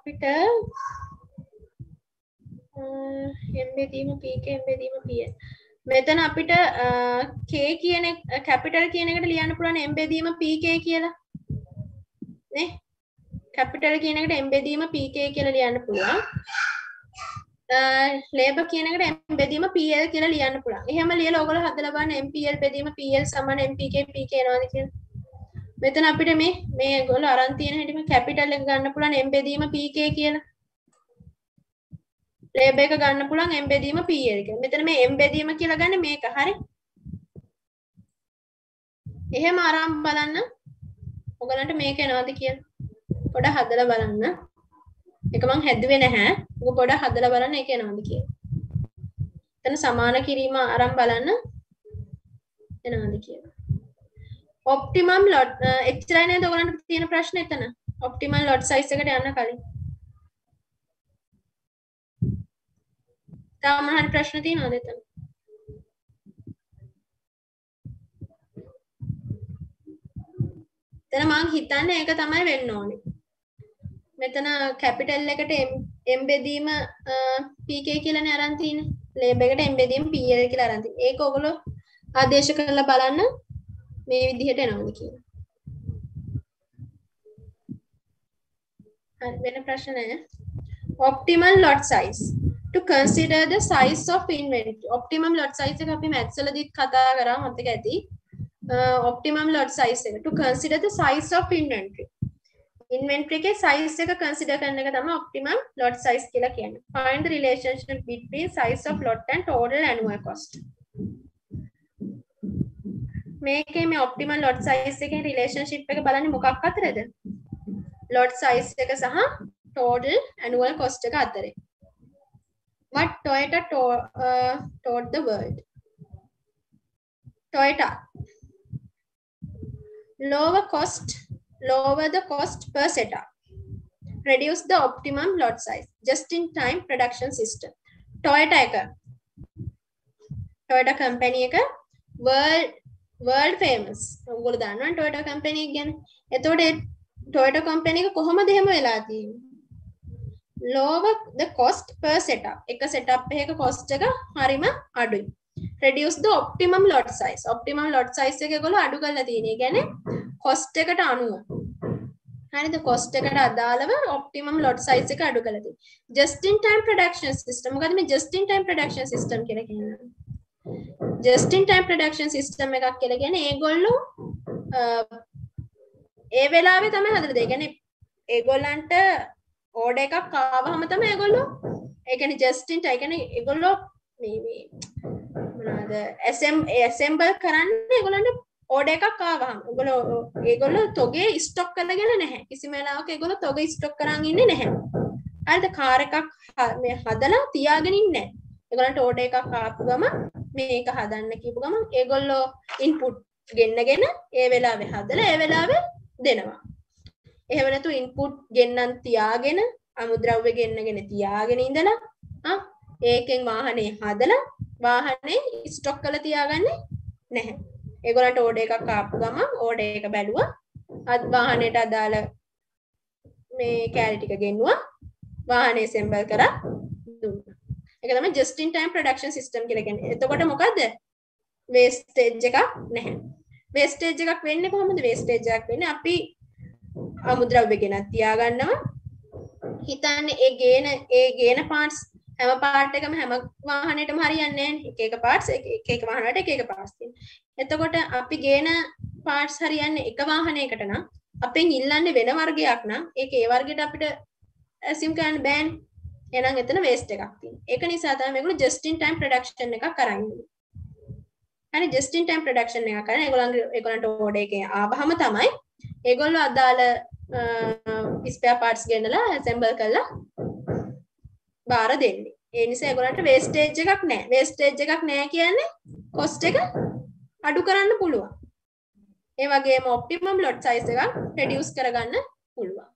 අපිට එම්බෙදීම pk එම්බෙදීම pn මෙතන අපිට k කියන කැපිටල් කියන එකට ලියන්න පුළුවන් එම්බෙදීම pk කියලා නේ කැපිටල් කියන එකට එම්බෙදීම pk කියලා ලියන්න පුළුවන් ලේබර් කියන එකට එම්බෙදීම pl කියලා ලියන්න පුළුවන් එහෙම ලියලා ඔයගොල්ලෝ හදලා බලන්න mpl බෙදීම pl සමාන mpk pk එනවාද කියලා මෙතන අපිට මේ ඒගොල්ලෝ අරන් තියෙන හැටිම කැපිටල් එක ගන්න පුළුවන් එම්බෙදීම pk කියලා ලේබල් එක ගන්න පුළුවන් එම්බෙදීම pl කියලා. මෙතන මේ එම්බෙදීම කියලා ගන්න මේක හරි. එහෙම ආරම්භ බලන්න. ඔයගලන්ට මේක එනවද කියලා. පොඩ හදලා බලන්න. ඒක මං හැදුවේ නැහැ. ඔක පොඩ හදලා බලන්න ඒක එනවද කියලා. එතන සමාන කිරීම ආරම්භ බලන්න. එනවද කියලා. ඔප්ටිමම් ලොට් එච්චරයි නේද ඔයගලන්ට තියෙන ප්‍රශ්නේ එතන. ඔප්ටිමල් ලොට් සයිස් එකට යන්න කලින්. තාම හරි ප්‍රශ්න තියෙනවද එතන? එතන මං හිතන්නේ ඒක තමයි වෙන්න ඕනේ. මෙතන කැපිටල් එකට m බෙදීම pk කියලානේ අරන් තියෙන්නේ. ලේබල් එකට m බෙදීම pl කියලා අරන් තියෙන්නේ. ඒක ඔයගොල්ලෝ ආදේශ කරලා බලන්න මේ විදිහට එනවද කියලා. හරි වෙන ප්‍රශ්න නැහැ. Optimal lot size. To consider the size of inventory. Optimum lot size එක අපි maths වලදීත් කතා කරා මතක ඇති. Optimum lot size එක. To consider the size of inventory. Inventory එකේ size එක consider කරන එක තමයි optimum lot size කියලා කියන්නේ. Find the relationship between size of lot and total annual cost. මේකේ මේ optimal lot size එකේ relationship එක බලන්නේ මොකක් අතරද? Lot size එක සහ total annual cost එක අතරේ. What Toyota taught the world? Toyota. Lower the cost per setup. Reduce the optimum lot size. Just-in-time production system. Toyota company world famous. ඔයගොල්ලෝ දන්නවනේ Toyota company එක ගැන. එතකොට Toyota company එක කොහොමද එහෙම වෙලා තියෙන්නේ? Lower the cost per setup. එක setup එකක cost එක හරිම අඩුයි. Reduce the optimum lot size. Optimum lot size එක ඒගොල්ලෝ අඩු කරලා තියෙනවා. ඒ කියන්නේ cost එකට අනුව. හරිද? cost එකට අදාළව optimum lot size එක අඩු කරලා තියෙනවා. Just in time production system. මොකද මේ just in time production system කියලා කියන්නේ? Just in time production system එකක් කියලා කියන්නේ ඒගොල්ලෝ ඒ වෙලාවේ තමයි හදලා දෙන්නේ. ඒ කියන්නේ ඒගොල්ලන්ට ඕඩර් එකක් ආවම තමයි ඒගොල්ලෝ ඒ කියන්නේ just in time ඒ කියන්නේ ඒගොල්ලෝ මේ මොනවාද assemble කරන්නේ ඒගොල්ලන්ට ඕඩර් එකක් ආවම ඒගොල්ලෝ තොගේ ස්ටොක් කරගෙන නැහැ කිසිම වෙලාවක ඒගොල්ලෝ තොගේ ස්ටොක් කරන් ඉන්නේ නැහැ හරිද කාර් එකක් මේ හදලා තියාගෙන ඉන්නේ නැහැ ඒගොල්ලන්ට ඕඩර් එකක් ආපු ගම මේක හදන්න කියපු ගම ඒගොල්ලෝ ඉන්පුට් ගෙන්නගෙන ඒ වෙලාවේ හදලා ඒ වෙලාවේ දෙනවා එහෙම නැතු ඉන්පුට් ගෙන්නන් තියාගෙන අමුද්‍රව්‍ය ගෙන්නගෙන තියාගෙන ඉඳලා ඒකෙන් වාහනේ හදලා වාහනේ ස්ටොක් කරලා තියාගන්නේ නැහැ. ඒගොල්ලන්ට ඕඩර් එකක් ආපු ගමන් ඕඩර් එක බැලුවා. වාහනේට අදාළ මේ කැලි ටික ගෙන්නුවා. වාහනේ assemble කරා දුන්නා. ඒක තමයි just in time production system කියලා කියන්නේ. එතකොට මොකද්ද? wastage එකක් නැහැ. wastage එකක් වෙන්නේ කොහොමද? wastage එකක් වෙන්නේ අපි අමුද්‍රව්‍ය ගෙනත් තියාගන්නවා හිතන්නේ ඒ ගේන පාර්ට්ස් හැම පාර්ට් එකම හැම වාහනයකටම හරියන්නේ නැහැ එක පාර්ට්ස් එක වාහනයකට එක පාර්ට්ස් තියෙනවා එතකොට අපි ගේන පාර්ට්ස් හරියන්නේ එක වාහනයකට නම් අපෙන් ඉල්ලන්නේ වෙන වර්ගයක් නම් ඒක ඒ වර්ගයට අපිට assume කරන්න බෑනේ එහෙනම් එතන waste එකක් තියෙනවා ඒක නිසා තමයි මේගොල්ලෝ just in time production එකක් කරන් ඉන්නේ හරි just in time production එකක් කරන ඒගොල්ලන්ට ඕඩර් එකේ ආවහම තමයි ඒගොල්ලෝ අදාළ ස්පෙයා පාර්ට්ස් ගෙනලා assemble කරලා බාර දෙන්නේ. ඒ නිසා ඒගොල්ලන්ට wastage එකක් නැහැ. wastage එකක් නැහැ කියන්නේ cost එක අඩු කරන්න පුළුවන්. ඒ වගේම optimum lot size එකක් reduce කරගන්න පුළුවන්.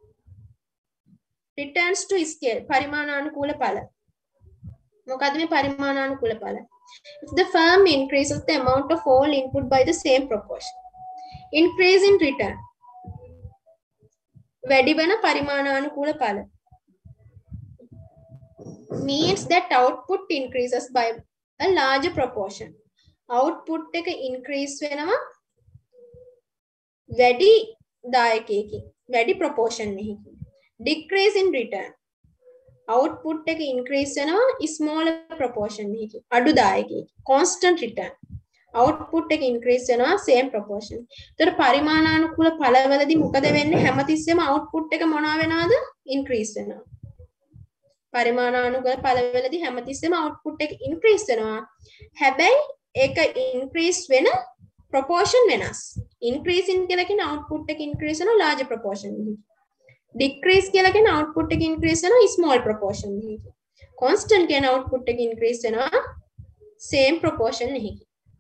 Returns to scale පරිමාණානුකූල ඵල. මොකද්ද මේ පරිමාණානුකූල ඵල? If the firm increases the amount of all input by the same proportion. Increase in return. වැඩි වෙන පරිමාණානුකූල ඵල. means that output increases by a larger proportion. Output එක increase වෙනවා වැඩි දායකයකින් වැඩි proportion එකකින්. Decrease in return. Output එක increase වෙනවා smaller proportion එකකින් අඩු දායකයකින්. Constant return. Output එක increase වෙනවා same proportion. ඒතර පරිමාණානුකූල ඵලවලදී මොකද වෙන්නේ? හැමතිස්සෙම output එක මොනවා වෙනවද? increase වෙනවා. පරිමාණානුකූල ඵලවලදී හැමතිස්සෙම output එක increase වෙනවා. හැබැයි ඒක increase වෙන proportion වෙනස්. Increase in කියලා කියන output එක increase වෙනවා larger proportion එකකින්. Decrease කියලා කියන output එක increase වෙනවා small proportion එකකින්. Constant කියන output එක increase වෙනවා same proportion එකකින්.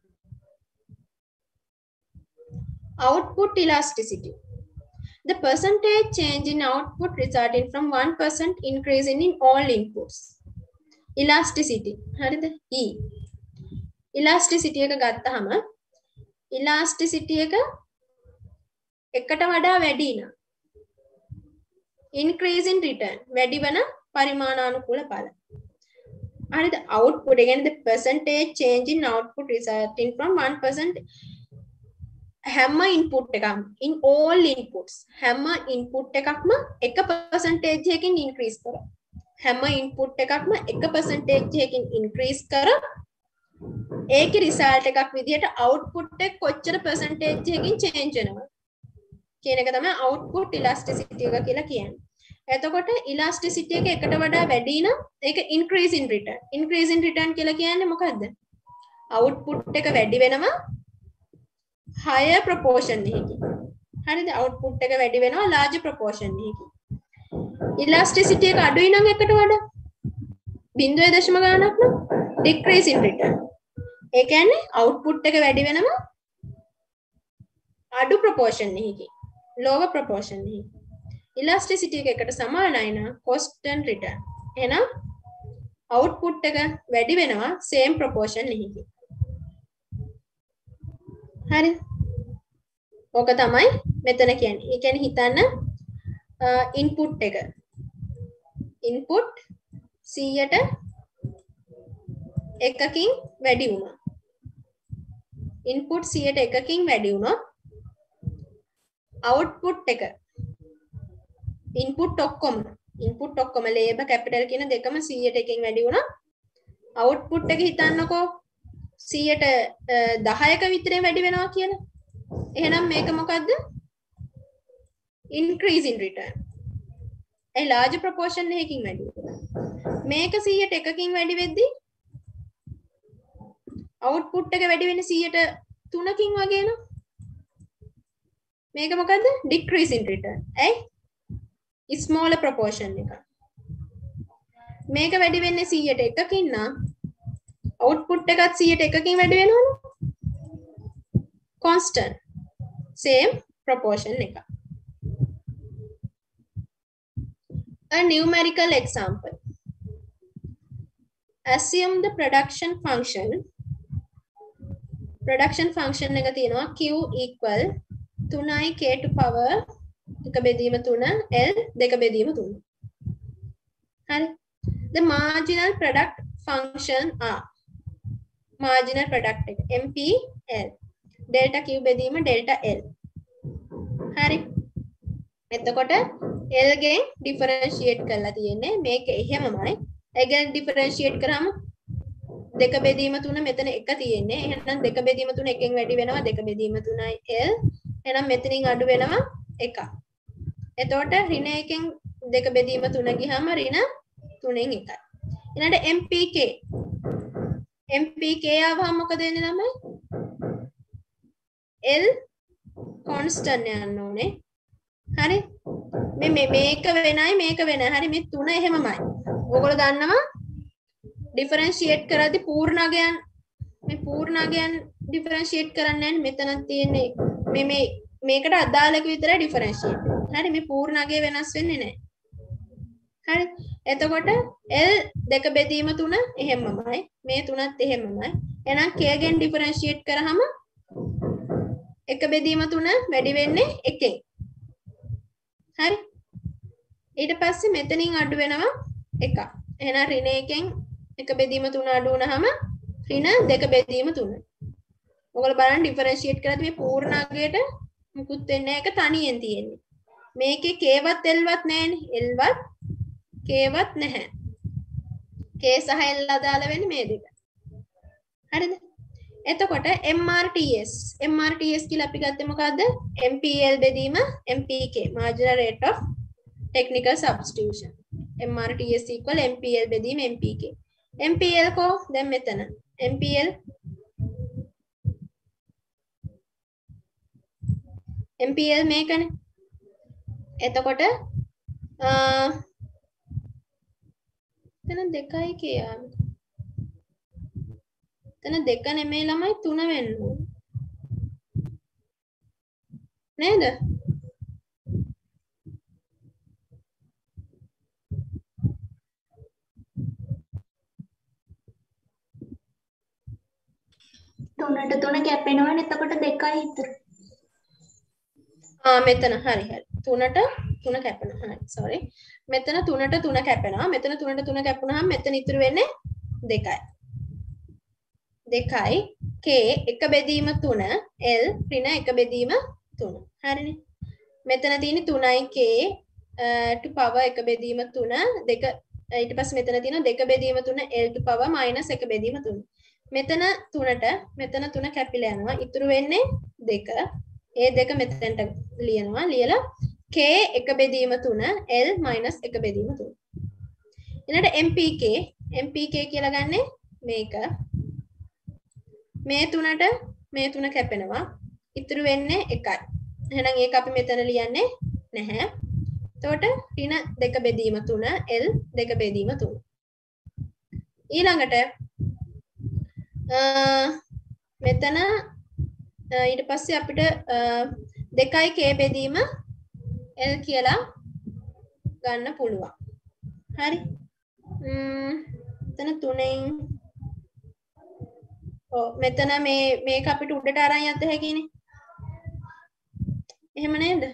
Output elasticity. The percentage change in output resulting from 1% increase in all inputs. Elasticity. හරිද? E. Elasticity එක ගත්තහම elasticity එක එකට වඩා වැඩි නම් increase in return වැඩි වෙන පරිමාණානුකූල ඵල. හරිද? Output again the percentage change in output resulting from 1% හැම ඉන්පුට් එකක්ම in all inputs හැම ඉන්පුට් එකක්ම 1% එකකින් increase කරා. හැම ඉන්පුට් එකක්ම 1% එකකින් increase කරා. ඒකේ result එකක් විදිහට output එක කොච්චර percentage එකකින් change වෙනවද කියන එක තමයි output elasticity එක කියලා කියන්නේ. එතකොට elasticity එක එකට වඩා වැඩි නම් ඒක increase in return. Increase in return කියලා කියන්නේ මොකද්ද? output එක වැඩි වෙනවා higher proportion එකකින්. හරිද? output එක වැඩි වෙනවා larger proportion එකකින්. elasticity එක අඩුයි නම් එකට වඩා 0.0 ගානක් නම් decrease in return. ඒ කියන්නේ output එක වැඩි වෙනවා අඩු proportion එකකින්. lower proportion එකකින්. elasticity එක එකට සමානයි නම් constant return. එහෙනම් output එක වැඩි වෙනවා same proportion එකකින්. හරි. ඕක තමයි මෙතන කියන්නේ. ඒ කියන්නේ හිතන්න input එක. input 100ට එකකින් වැඩි වුණා. input 100ට එකකින් වැඩි වුණොත් output එක input ඔක්කොම labor capital කියන දෙකම 100ට එකකින් වැඩි වුණා. output එක හිතන්නකෝ 100ට 10ක විතර වැඩි වෙනවා කියලා. එහෙනම් මේක මොකද්ද? increase in return. A large proportion එකකින් වැඩි වෙනවා. මේක 100ට එකකින් වැඩි වෙද්දී output එක වැඩි වෙන්නේ 100ට 3කින් වගේ නෝ. මේක මොකද්ද? decrease in return. ඇයි? smaller proportion එක. මේක වැඩි වෙන්නේ 100ට එකකින් නම් output එකත් 100ට එකකින් වැඩි වෙනවනේ. constant same proportion එක. A numerical example. Assume the production function එක තියෙනවා q equal 3i k to power 1 බෙදීම 3 l 2 බෙදීම 3. හරි. The marginal product function are marginal product එක MPL delta q බෙදීම delta L. හරි. එතකොට L ගෙන් differentiate කරලා තියෙන්නේ මේක එහෙමමයි. ඒ ගැන differentiate කරාම 2 බෙදීම 3 මෙතන 1 තියෙන්නේ. එහෙනම් 2 බෙදීම 3 එකෙන් වැඩි වෙනවා 2 බෙදීම 3යි L. එහෙනම් මෙතනින් අඩු වෙනවා 1. එතකොට ඍණ 1කින් 2 බෙදීම 3 ගියාම ඍණ 3න් 1යි. ඊළඟට MPK ආවම මොකද වෙන්නේ ළමයි? L constant යන්න ඕනේ. හරි? මේක වෙනයි මේක වෙනයි. හරි මේ තුන එහෙමමයි. ඔයගොල්ලෝ දන්නවා differentiate කරද්දී පූර්ණාගයන් මේ පූර්ණාගයන් differentiate කරන්නේ නැහැ. මෙතන තියෙන්නේ මේකට අදාළක විතරයි differentiate. හරි මේ පූර්ණාගය වෙනස් වෙන්නේ නැහැ. හරි? එතකොට L 2 බෙදීම 3 එහෙමමයි. මේ තුනත් එහෙමමයි. එහෙනම් k ගෙන් differentiate කරාම 1 බෙදීම 3 වැඩි වෙන්නේ 1කින්. හරි? ඊට පස්සේ මෙතනින් අඩු වෙනවා 1. එහෙනම් ඍණ 1කින් 1 බෙදීම 3 අඩු වුනහම ඍණ 2 බෙදීම 3. ඔයගොල්ලෝ බලන්න ඩිෆරෙන්ෂিয়েට් කරද්දී මේ පූර්ණ අගයට මුකුත් වෙන්නේ නැහැ. ඒක තනියෙන් තියෙන්නේ. මේකේ k වත් l වත් නැහැනේ. l වත් k වත් නැහැ. k සහ l අදාළ වෙන්නේ මේ දෙක. හරිද? එතකොට MRTS කියලා අපි ගත්තේ මොකද්ද? MPL බෙදීම MPK marginal rate of technical substitution. MRTS equal MPL බෙදීම MPK. MPL को දැන් මෙතන MPL මේකනේ. එතකොට එතන 2යි කියාවි. එතන 2 නෙමෙයි ළමයි 3 වෙන්න ඕන. නේද? තුනට තුන කැපෙනවනේ එතකොට 2යි ඉතුරු. මෙතන හරි 3ට 3 කැපෙනවා. හරි sorry. මෙතන 3ට 3 කැපෙනවා. මෙතන 3ට 3 කැපුණාම මෙතන ඉතුරු වෙන්නේ 2යි. 2යි k 1 බෙදීම 3 l ඍණ 1 බෙදීම 3. හරිනේ. මෙතන තියෙන්නේ 3යි k to power 1 බෙදීම 3 2 ඊට පස්සේ මෙතන තියෙනවා 2 බෙදීම 3 l to power -1 බෙදීම 3. මෙතන 3ට මෙතන 3 කැපිලා යනවා. ඉතුරු වෙන්නේ 2. ඒ දෙක මෙතනට ලියනවා. ලියලා k 1 බෙදීම 3 l -1 බෙදීම 3. ඊළඟට MPK කියලා ගන්නෙ මේක. මේ 3ට මේ 3 කැපෙනවා. ඉතුරු වෙන්නේ 1යි. එහෙනම් ඒක අපි මෙතන ලියන්නේ නැහැ. එතකොට ඍණ 2 බෙදීම 3 l 2 බෙදීම 3. ඊළඟට මෙතන ඊට පස්සේ අපිට 2යි k බෙදීම l කියලා ගන්න පුළුවන්. හරි. එතන 3න් මෙතන මේක අපිට උඩට අරන් යන්න හැකිනේ. එහෙම නේද?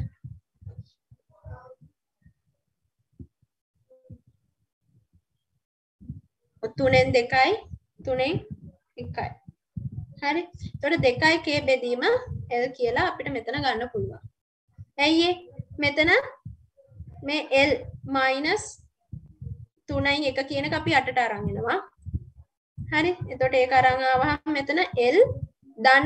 තුනෙන් 2යි 3න් 1යි. හරි. එතකොට 2යි k බෙදීම l කියලා අපිට මෙතන ගන්න පුළුවන්. ඇයි මෙතන මේ l -3යි 1 කියන එක අපි යටට අරන් එනවා. හරි. එතකොට ඒක අරන් ආවහම මෙතන l ධන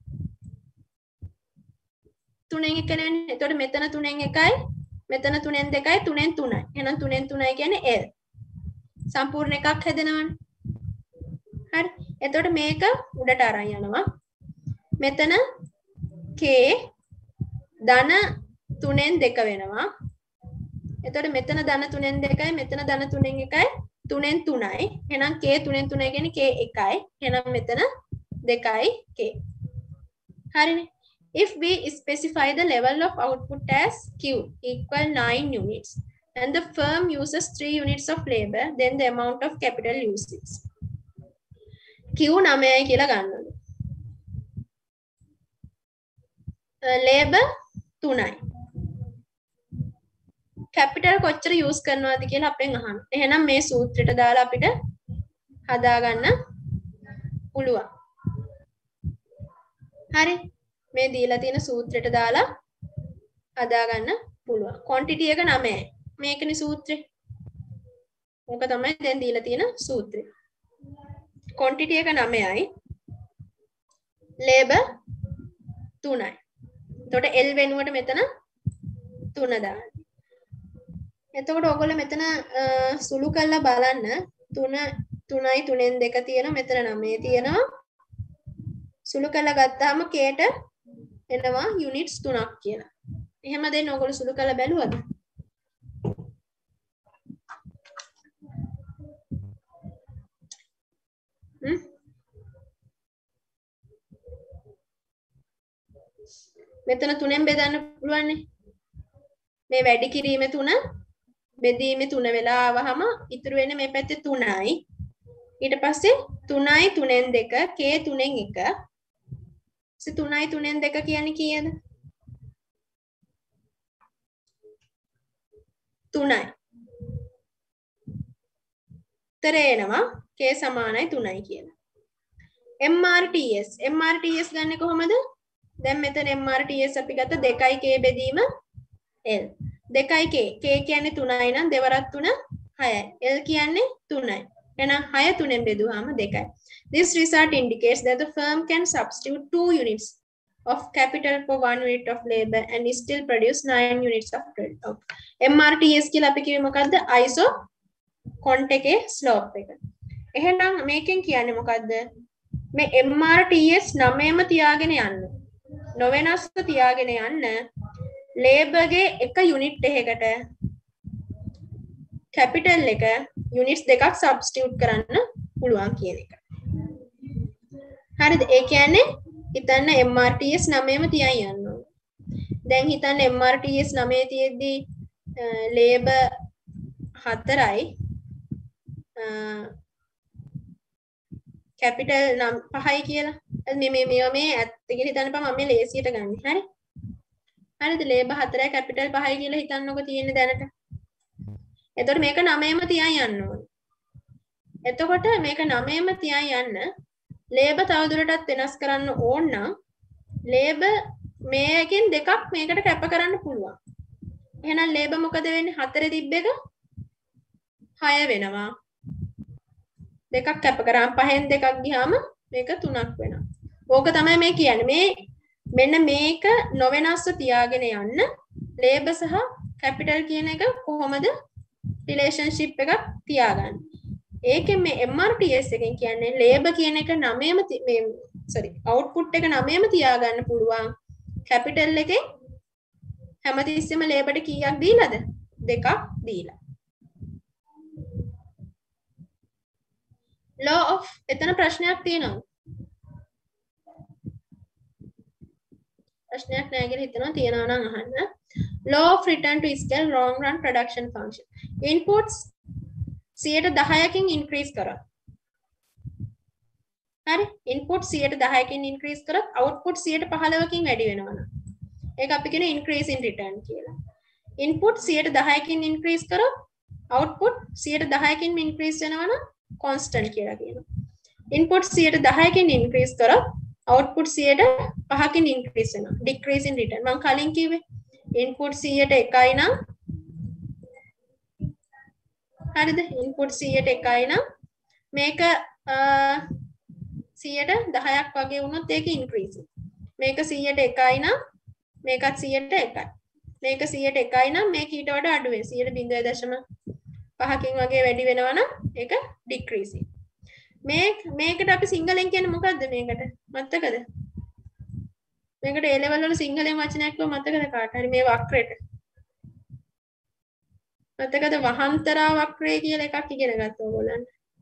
3න් 1 නෙවෙයි. එතකොට මෙතන 3න් 1යි මෙතන 3න් 2යි 3න් 3යි. එහෙනම් 3න් 3යි කියන්නේ l. සම්පූර්ණ එකක් හැදෙනවනේ. හරි. එතකොට මේක උඩට අරන් යනවා. මෙතන k ධන 3න් 2 වෙනවා. එතකොට මෙතන ධන 3න් 2යි මෙතන ධන 3න් 1යි 3න් 3යි. එහෙනම් k 3න් 3යි කියන්නේ k 1යි. එහෙනම් මෙතන 2යි k. හරිනේ. If we specify the level of output as Q equal 9 units and the firm uses 3 units of labor, then the amount of capital usage. Q 9යි කියලා ගන්නවලු. labor 3යි. capital කොච්චර use කරනවද කියලා අපෙන් අහන්න. එහෙනම් මේ සූත්‍රයට දාලා අපිට හදාගන්න පුළුවන්. හරි. මේ දීලා තියෙන සූත්‍රයට දාලා හදාගන්න පුළුවන්. quantity එක 9යි. මේකනේ සූත්‍රය. ඕක තමයි දැන් දීලා තියෙන සූත්‍රය. quantity එක 9යි. labor 3යි. එතකොට L වෙනුවට මෙතන 3 දාන්න. එතකොට ඔයගොල්ලෝ මෙතන සුළු කරලා බලන්න 3යි 3න් 2 තියෙනවා මෙතන 9 තියෙනවා. සුළු කරලා ගත්තාම kට එනවා units 3ක් කියලා. එහෙම දෙන්න ඔයගොල්ලෝ සුළු කරලා බැලුවද? මෙතන 3ෙන් බෙදන්න පුළුවන් නේ. මේ වැඩි කිරීමේ 3 බෙදීමේ 3 වෙලා ආවහම ඉතුරු වෙන්නේ මේ පැත්තේ 3යි. ඊට පස්සේ 3යි 3ෙන් 2 k 3ෙන් 1. 3යි 3ෙන් 2 කියන්නේ කීයද? 3යි. උත්තරේ එනවා k සමානයි 3යි කියලා. MRTS ගන්නේ කොහොමද? දැන් මෙතන MRTS අපි ගත්ත 2k බෙදීම L. 2k k කියන්නේ 3යි නම් දෙවරක් 3 6යි. L කියන්නේ 3යි. එහෙනම් 6 3ෙන් බෙදුවාම 2යි. This result indicates that the firm can substitute 2 units of capital for 1 unit of labor and still produce 9 units of credit. Okay. MRTS කියලා අපි කිව්වේ මොකද්ද? ISO quant එකේ slope එක. එහෙනම් මේකෙන් කියන්නේ මොකද්ද? මේ MRTS 9ම තියාගෙන යන්න. නොවෙනස්ව තියාගෙන යන්න labor ගේ එක unit එකකට capital එක units දෙකක් substitute කරන්න පුළුවන් කියන එක. හරිද? ඒ කියන්නේ හිතන්න MRTS 9ම තියන් යන්න ඕනේ. දැන් හිතන්න MRTS 9 තියෙද්දි labor 4යි capital 5යි කියලා. මේ ඇත්ත කියලා හිතන්න බෑ මම මේ ලේසියට ගන්න. හරි? හරිද? labor 4යි capital 5යි කියලා හිතන්නකො තියෙන්නේ දැනට. එතකොට මේක 9ම තියන් යන්න ඕනේ. එතකොට මේක 9ම තියන් යන්න labor තවදුරටත් වෙනස් කරන්න ඕන නම් labor මේකෙන් දෙකක් මේකට කැප කරන්න පුළුවන්. එහෙනම් labor මොකද වෙන්නේ? 4 තිබ්බ එක 6 වෙනවා. දෙකක් කැප කරාම 5න් දෙකක් ගියාම මේක 3ක් වෙනවා. ඕක තමයි මේ කියන්නේ. මේ මෙන්න මේක නොවෙනස්ව තියාගෙන යන්න labor සහ capital කියන එක කොහොමද relationship එකක් තියාගන්නේ. ඒකෙන් මේ MRTS එකෙන් කියන්නේ labor කියන එක 9ම මේ output එක 9ම තියාගන්න පුළුවන්. capital එකෙන් හැමතිස්සෙම labor ට කීයක් දීලාද? දෙකක් දීලා. law of එතන ප්‍රශ්නයක් තියෙනවා. ප්‍රශ්නයක් නැහැ කියලා හිතනවා. තියනවා නම් අහන්න. law of return to scale long run production function. inputs 10%කින් increase කරා. හරි? input 10%කින් increase කරොත් output 15%කින් වැඩි වෙනවා නම් ඒක අපි කියන increase in return කියලා. input 10%කින් increase කරොත් output 10%කින් increase වෙනවා නම් constant කියලා කියනවා. input 10%කින් increase කරොත් output 5%කින් increase වෙනවා. decrease in return. මම කලින් කිව්වේ input 100ට 1යි නම් හරිද? input 100ට 1යි නම් මේක 10%ක් වගේ වුණොත් ඒක increase. මේක 100ට 1යි නම් මේකත් 100ට 1යි. මේක 100ට 1යි නම් මේක ඊට වඩා අඩු වෙයි. 0.5කින් වගේ වැඩි වෙනවා නම් ඒක decrease. මේකට අපි සිංහලෙන් කියන්නේ මොකද්ද මේකට? මතකද? මේකට A level වල සිංහලෙන් වචනයක් කිව්ව මතකද කාට හරි මේ වක්‍රයට? මතකද වහන්තරා වක්‍රය කියලා එකක් ඉගෙන ගත්තා ඔයගොල්ලන්?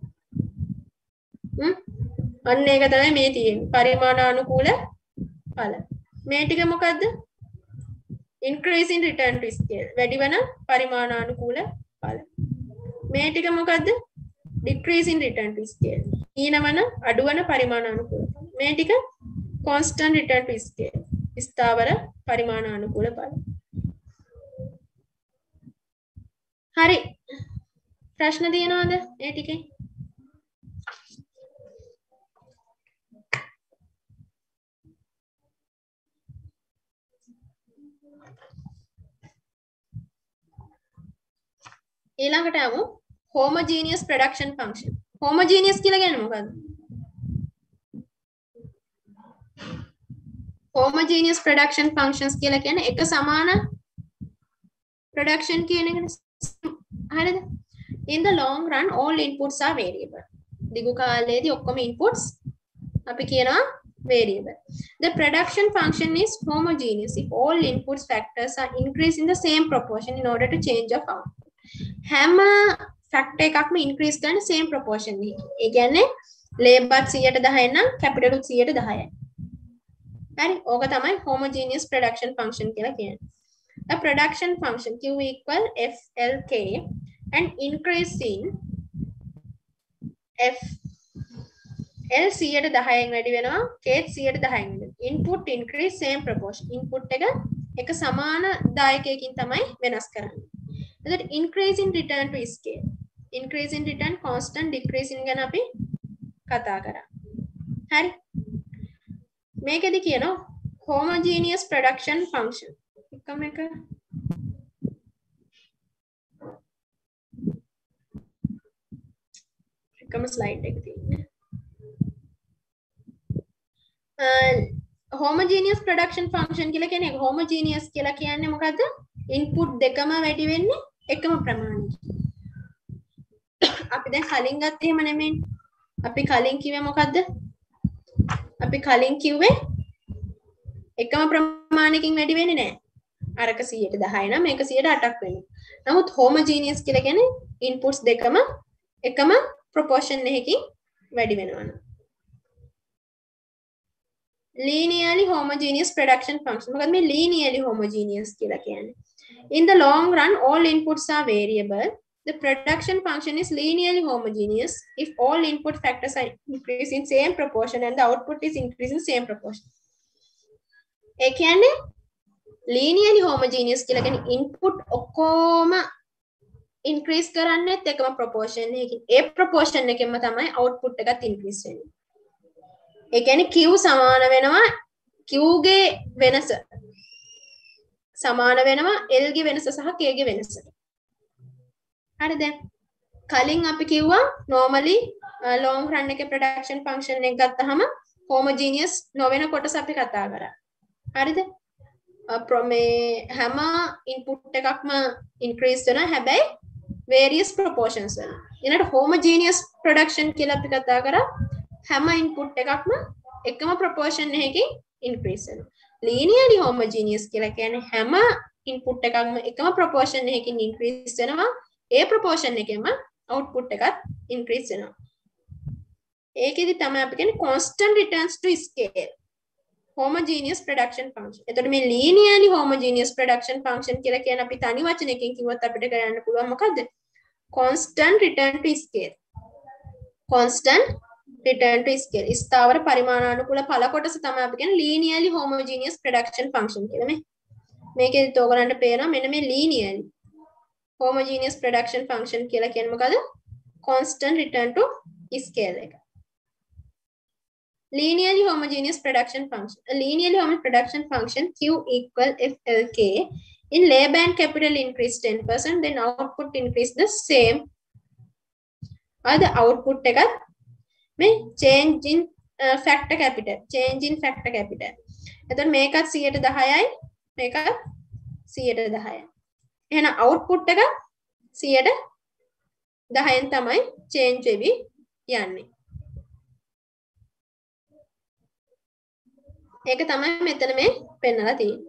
අන්න ඒක තමයි මේ තියෙන්නේ. පරිමාණානුකූල ඵල. මේ ටික මොකද්ද? increase in return to scale. වැඩි වෙන පරිමාණානුකූල ඵල. මේ ටික මොකද්ද? decrease in return to scale. ඊනවන අඩුවන පරිමාණානුකූල ඵල. මේ ටික constant return to scale. ස්ථාවර පරිමාණානුකූල ඵල. හරි. ප්‍රශ්න තියෙනවද මේ ටිකේ? ඊළඟට යමු homogeneous production function. homogeneous කියලා කියන්නේ මොකද්ද? homogeneous production functions කියලා කියන්නේ එක සමාන production කියන එකනේ. හරිද? in the long run all inputs are variable. දිගු කාලයේදී ඔක්කොම inputs අපි කියනවා variable. The production function is homogeneous if all inputs factors are increased in the same proportion in order to change of output. හැම factor එකක්ම increase කරන same proportion එකකින්. ඒ කියන්නේ labor 110 නම් capital 110යි. හරි? ඕක තමයි homogeneous production function කියලා කියන්නේ. A production function Q equal FLK and increase in F L 110න් වැඩි වෙනවා K 110න් වැඩි වෙනවා. Input increase same proportion. Input එක සමාන දායකයකින් තමයි වෙනස් කරන්නේ. එතකොට increase in return to scale. increase in return, constant decrease in ගැන අපි කතා කරා. හරි. මේකෙදි කියනවා homogeneous production function. එකම එක එකම slide එක තියෙන්නේ. homogeneous production function කියලා කියන්නේ homogeneous කියලා කියන්නේ මොකද්ද? input දෙකම වැඩි වෙන්නේ එකම ප්‍රමාණයකින්. අපි දැන් කලින් ගත්තේ එහෙම නෙමෙයි. අපි කලින් කිව්වේ මොකද්ද? අපි කලින් කිව්වේ එකම ප්‍රමාණයකින් වැඩි වෙන්නේ නැහැ. අරක 110 නම් මේක 108ක් වෙනවා. නමුත් homogeneous කියලා කියන්නේ inputs දෙකම එකම proportion එකකින් වැඩි වෙනවා. Linearly homogeneous production function. මොකද මේ linearly homogeneous කියලා කියන්නේ. In the long run, all inputs are variable. The production function is linearly homogeneous if all input factors are increased in same proportion and the output is increasing same proportion. ඒ කියන්නේ linearly homogeneous කියලා කියන්නේ input ඔක්කොම increase කරන්නේත් එකම proportion එකකින්. ඒ proportion එකෙන්ම තමයි output එකත් increase වෙන්නේ. ඒ කියන්නේ Q සමාන වෙනවා Q ගේ වෙනස සමාන වෙනවා L ගේ වෙනස සහ K ගේ වෙනසට. හරිද? කලින් අපි කිව්වා normally long run එකේ production function එක ගත්තාම homogeneous නොවන කොටස අපි කතා කරා. හරිද? මේ හැම input එකක්ම increase වෙනවා හැබැයි various proportions වල. ඊළඟට homogeneous production කියලා අපි කතා කරා හැම input එකක්ම එකම proportion එකකින් increase වෙනවා. Linearly homogeneous කියලා කියන්නේ හැම input එකක්ම එකම proportion එකකින් increase වෙනවා. ඒ proportion එකෙන්ම output එකත් increase වෙනවා. ඒකෙදි තමයි අපි කියන්නේ constant returns to scale. Homogeneous production function. එතකොට මේ linearly homogeneous production function කියලා කියන්නේ අපි තනි වචනයකින් කිව්වොත් අපිට කරන්න පුළුවන් මොකද්ද? Constant return to scale. Constant return to scale. ස්ථාවර පරිමාණානුකූල ඵල කොටස තමයි අපි කියන්නේ linearly homogeneous production function කියලා නේ. මේකෙදිත් ඔයගලන්ට පේනවා මෙන්න මේ linearly homogeneous production function කියලා කියන්නේ මොකද? Constant return to scale එක. Linearly homogeneous production function. A linearly homogeneous production function Q equal FLK. In labor and capital increase 10%, then output increase the same. Or the output එකත් මේ change in factor capital. Change in factor capital. එතකොට මේකත් 110යි මේකත් 110යි. එහෙනම් output එක 110න් තමයි change වෙවි යන්නේ. ඒක තමයි මෙතන මේ පෙන්නලා තියෙන්නේ.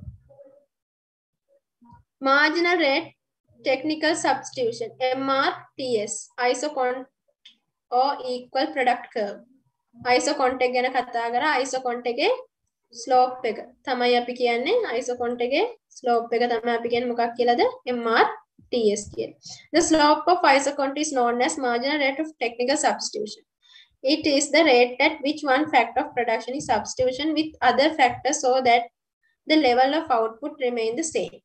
Marginal rate technical substitution MRTS isocont or equal product curve. Isocont එක ගැන කතා කරා. Isocont එකේ slope එක තමයි අපි කියන්නේ. Isocont එකේ slope එක තමයි අපි කියන්නේ මොකක් කියලාද? MRTS කියලා. The slope of isocont is known as marginal rate of technical substitution. It is the rate at which one factor of production is substitution with other factors so that the level of output remain the same.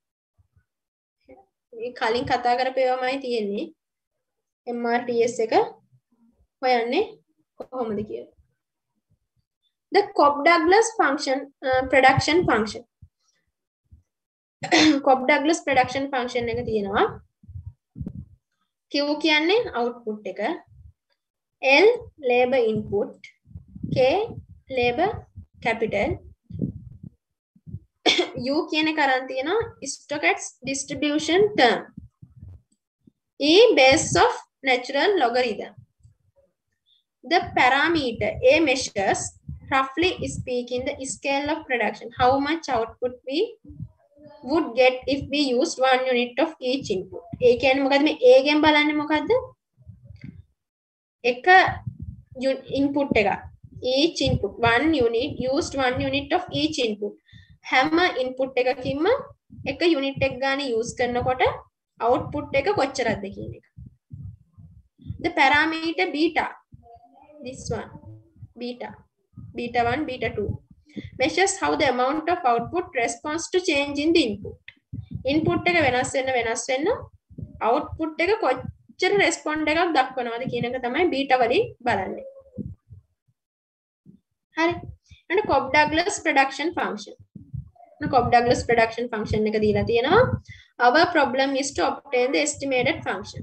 කලින් කතා කරපේවමයි තියෙන්නේ MRTS එක හොයන්නේ කොහොමද කියලා. The Cobb-Douglas function production function. Cobb-Douglas production function එක තියෙනවා. Q කියන්නේ output එක. L labor input, K labor capital, U කියන කරන් තියෙනවා Stokes distribution term, E base of natural logarithm. The parameter A measures, roughly speaking, the scale of production, how much output we would get if we used 1 unit of each input. ඒ කියන්නේ මොකද්ද මේ A ගෙන් බලන්නේ මොකද්ද? එක input එක each input 1 unit used 1 unit of each input හැම input එකකින්ම එක unit එක ගානේ use කරනකොට output එක කොච්චරද කියන එක. The parameter beta, this one beta 1 beta 2 measures how the amount of output responds to change in the input. Input එක වෙනස් වෙන්න output එක කොච්චර රෙස්පොන්ඩ් එකක් දක්වනවද කියන එක තමයි බීටා වලින් බලන්නේ. හරි. ඊට Cobb Douglas production function. Cobb Douglas production function එක දීලා තියෙනවා. Our problem is to obtain the estimated function.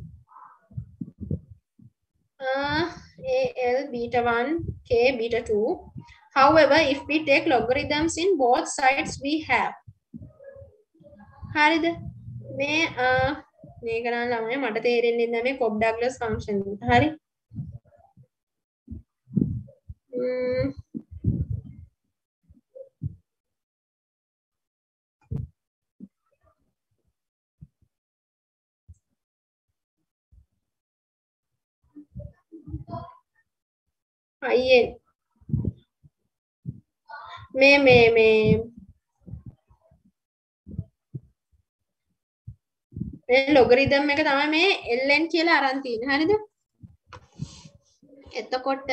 Al beta 1 k beta 2. However, if we take logarithms in both sides, we have. හරිද? මේක නම් ළමයි මට තේරෙන්නේ නැහැ මේ කොබ් ඩග්ලස් ෆන්ක්ෂන් එක. හරි. අයියේ මේ ලොගරිතම් එක තමයි මේ ln කියලා අරන් තියෙන්නේ. හරිද? එතකොට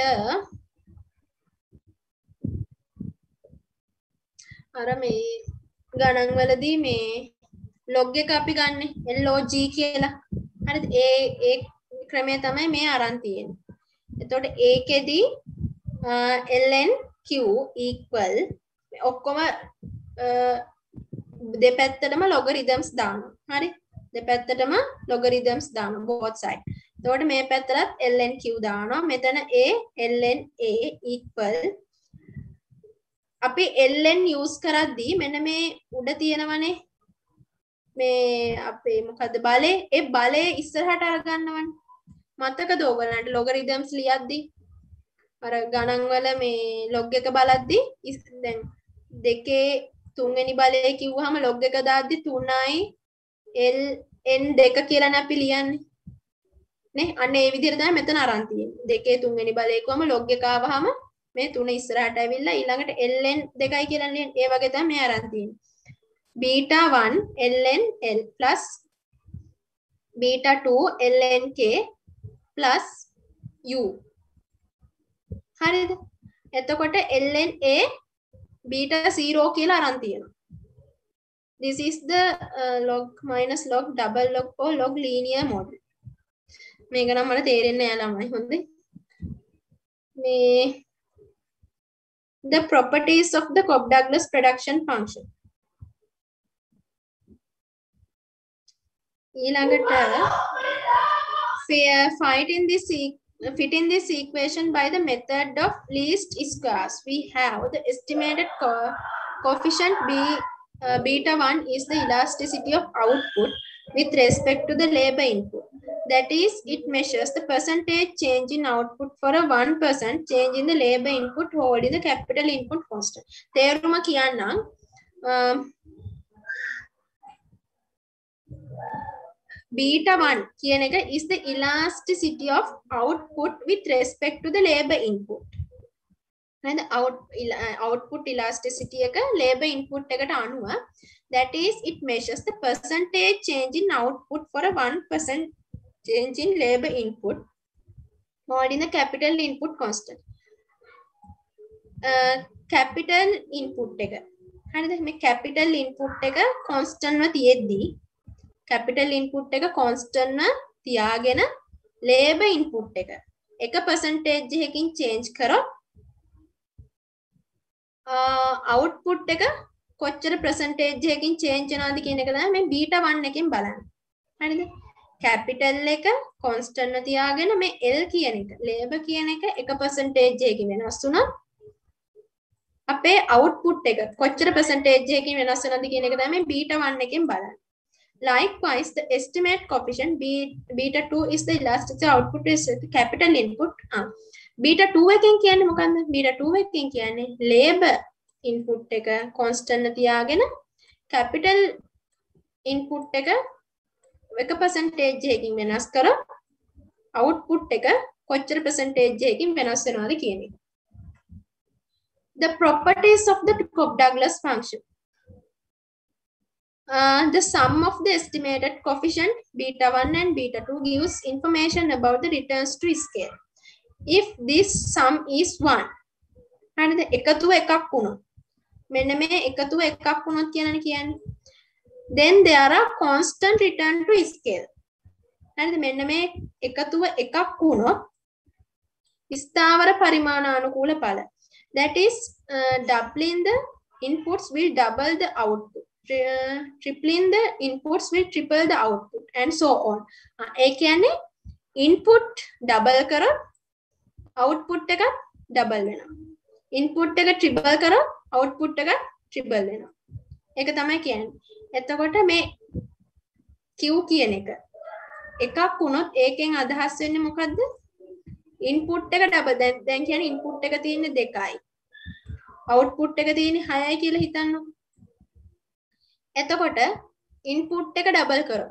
අර මේ ගණන් වලදී මේ log එක අපි ගන්නෙ log කියලා. හරිද? ඒ ක්‍රමය තමයි මේ අරන් තියෙන්නේ. එතකොට ඒකෙදි ln q equal ඔක්කොම දෙපැත්තටම logarithms දානවා. හරි? දෙපැත්තටම logarithms දානවා both side. එතකොට මේ පැත්තටත් ln q දානවා. මෙතන ln a equal අපි ln use කරද්දී මෙන්න මේ උඩ තියෙනවනේ මේ අපේ මොකද්ද බලය ඒ බලය ඉස්සරහට අරගන්නවනේ. මතකද ඔයගලන්ට logarithms ලියද්දී අර ගණන් වල මේ log එක බලද්දී දැන් දෙකේ තුන්වෙනි බලය කිව්වහම log එක දාද්දි 3යි ln 2 කියලානේ අපි ලියන්නේ නේ. අන්න ඒ විදිහට තමයි මෙතන අරන් තියෙන්නේ. දෙකේ තුන්වෙනි බලය කිව්වම log එක ආවහම මේ 3 ඉස්සරහට ඇවිල්ලා ඊළඟට ln 2යි කියලා ලියන්නේ. ඒ වගේ තමයි මේ අරන් තියෙන්නේ. beta 1 ln l plus beta 2 ln k plus u. හරිද? එතකොට ln a beta 0 කියලා අරන් තියෙනවා. This is the log minus log double log or log linear model. මේක නම් මට තේරෙන්නේ නැහැ ළමයි. හොඳයි. මේ the properties of the Cobb-Douglas production function. ඊළඟට fit in this equation by the method of least squares. We have the estimated coefficient beta 1 is the elasticity of output with respect to the labor input. That is, it measures the percentage change in output for a 1% change in the labor input holding the capital input constant. තේරුම කියන්නම්. Beta 1 කියන එක is the elasticity of output with respect to the labor input. නේද? output elasticity එක labor input එකට අනුව, that is it measures the percentage change in output for a 1% change in labor input holding the capital input constant. capital input එක හරිද? මේ capital input එක constant ව තියෙද්දී capital input එක constant ව තියාගෙන labor input එක 1% එකකින් change කරොත් output එක කොච්චර percentage එකකින් change වෙනවද කියන එක තමයි මේ beta 1 එකෙන් බලන්නේ. හරිද? capital එක constant ව තියාගෙන මේ L කියන එක labor කියන එක 1% එකකින් වෙනස් වුණා. අපේ output එක කොච්චර percentage එකකින් වෙනස් වෙනවද කියන එක තමයි මේ beta 1 එකෙන් බලන්නේ. Likewise, the estimate coefficient beta 2 is the elasticity output is the capital input. Beta 2 එකෙන් කියන්නේ මොකන්ද? beta 2 එකෙන් කියන්නේ labor input එක constant තියාගෙන capital input එක 1% එකකින් වෙනස් කරා output එක කොච්චර percentage එකකින් වෙනස් වෙනවද කියන එක. The properties of the Cobb-Douglas function. The sum of the estimated coefficient beta 1 and beta 2 gives information about the returns to scale. If this sum is 1, and the එකතුව එකක් වුණොත් මෙන්න මේ එකතුව එකක් වුණොත් කියන්නේ then there are constant return to scale. හරිද? මෙන්න මේ එකතුව එකක් වුණොත් ස්ථාවර පරිමාණානුකූල ඵල. That is doubling the inputs will double the output. Tripling the inputs will triple the output and so on. ඒ කියන්නේ input double කරොත් output එක double වෙනවා. input එක triple කරොත් output එක triple වෙනවා. ඒක තමයි කියන්නේ. එතකොට මේ Q කියන එක එකක් වුණොත් ඒකෙන් අදහස් වෙන්නේ මොකද්ද? input එක double. දැන් කියන්නේ input එක තියෙන්නේ 2යි. output එක තියෙන්නේ 6යි කියලා හිතන්නකො. එතකොට input එක double කරොත්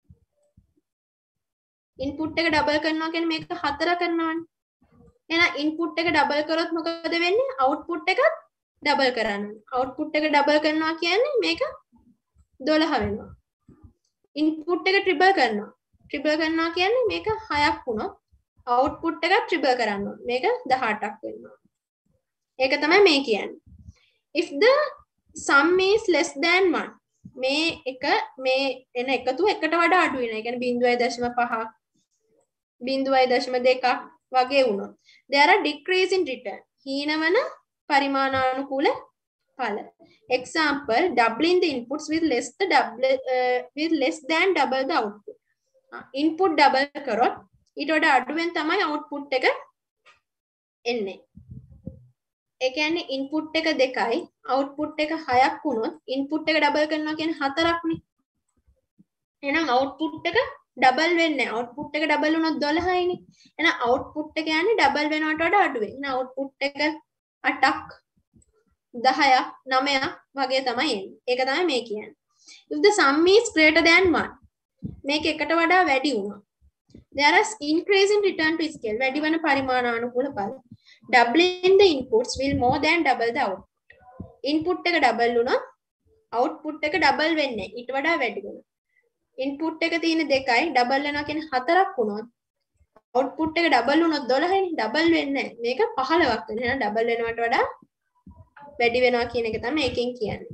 input එක double කරනවා කියන්නේ මේක 4 කරනවානේ. එහෙනම් input එක double කරොත් මොකද වෙන්නේ? output එකත් double කරන්න. output එක double කරනවා කියන්නේ මේක 12 වෙනවා. input එක triple කරනවා. triple කරනවා කියන්නේ මේක 6ක් වුණොත් output එක triple කරන්න ඕනේ. මේක 18ක් වෙනවා. ඒක තමයි මේ කියන්නේ. If the sum is less than 1 මේ එක මේ එන එකතු එකට වඩා අඩු වෙනවා. ඒ කියන්නේ 0.5ක් 0.2ක් වගේ වුණොත් there are decrease in return. හීනවන පරිමාණානුකූල ඵල. Example doubling the inputs with less than double the output. input double කරොත් ඊට වඩා අඩුවෙන් තමයි output එක එන්නේ. ඒ කියන්නේ input එක 2යි output එක 6ක් වුණොත් input එක double කරනවා කියන්නේ 4ක්නේ. එහෙනම් output එක double වෙන්නේ නැහැ. output එක double වුණොත් 12යිනේ. එහෙනම් output එක යන්නේ double වෙනවට වඩා අඩු වෙයි. එහෙනම් output එක 8ක් 10ක් 9ක් වගේ තමයි එන්නේ. ඒක තමයි මේ කියන්නේ. If the sum is greater than 1 මේක එකට වඩා වැඩි වුණා. There is increase in return to scale. වැඩි වෙන පරිමාණානුකූල ඵල. Doubling the inputs will more than double the output. Input එක double වුණා output එක double වෙන්නේ නැහැ. ඊට වඩා වැඩි වෙනවා. input එක තියෙන 2යි double වෙනවා කියන්නේ 4ක් වුණොත් output එක double වුණොත් 12යිනේ. double වෙන්නේ නැහැ. මේක 15ක් වෙනවා. එහෙනම් double වෙනවට වඩා වැඩි වෙනවා කියන එක තමයි මේකෙන් කියන්නේ.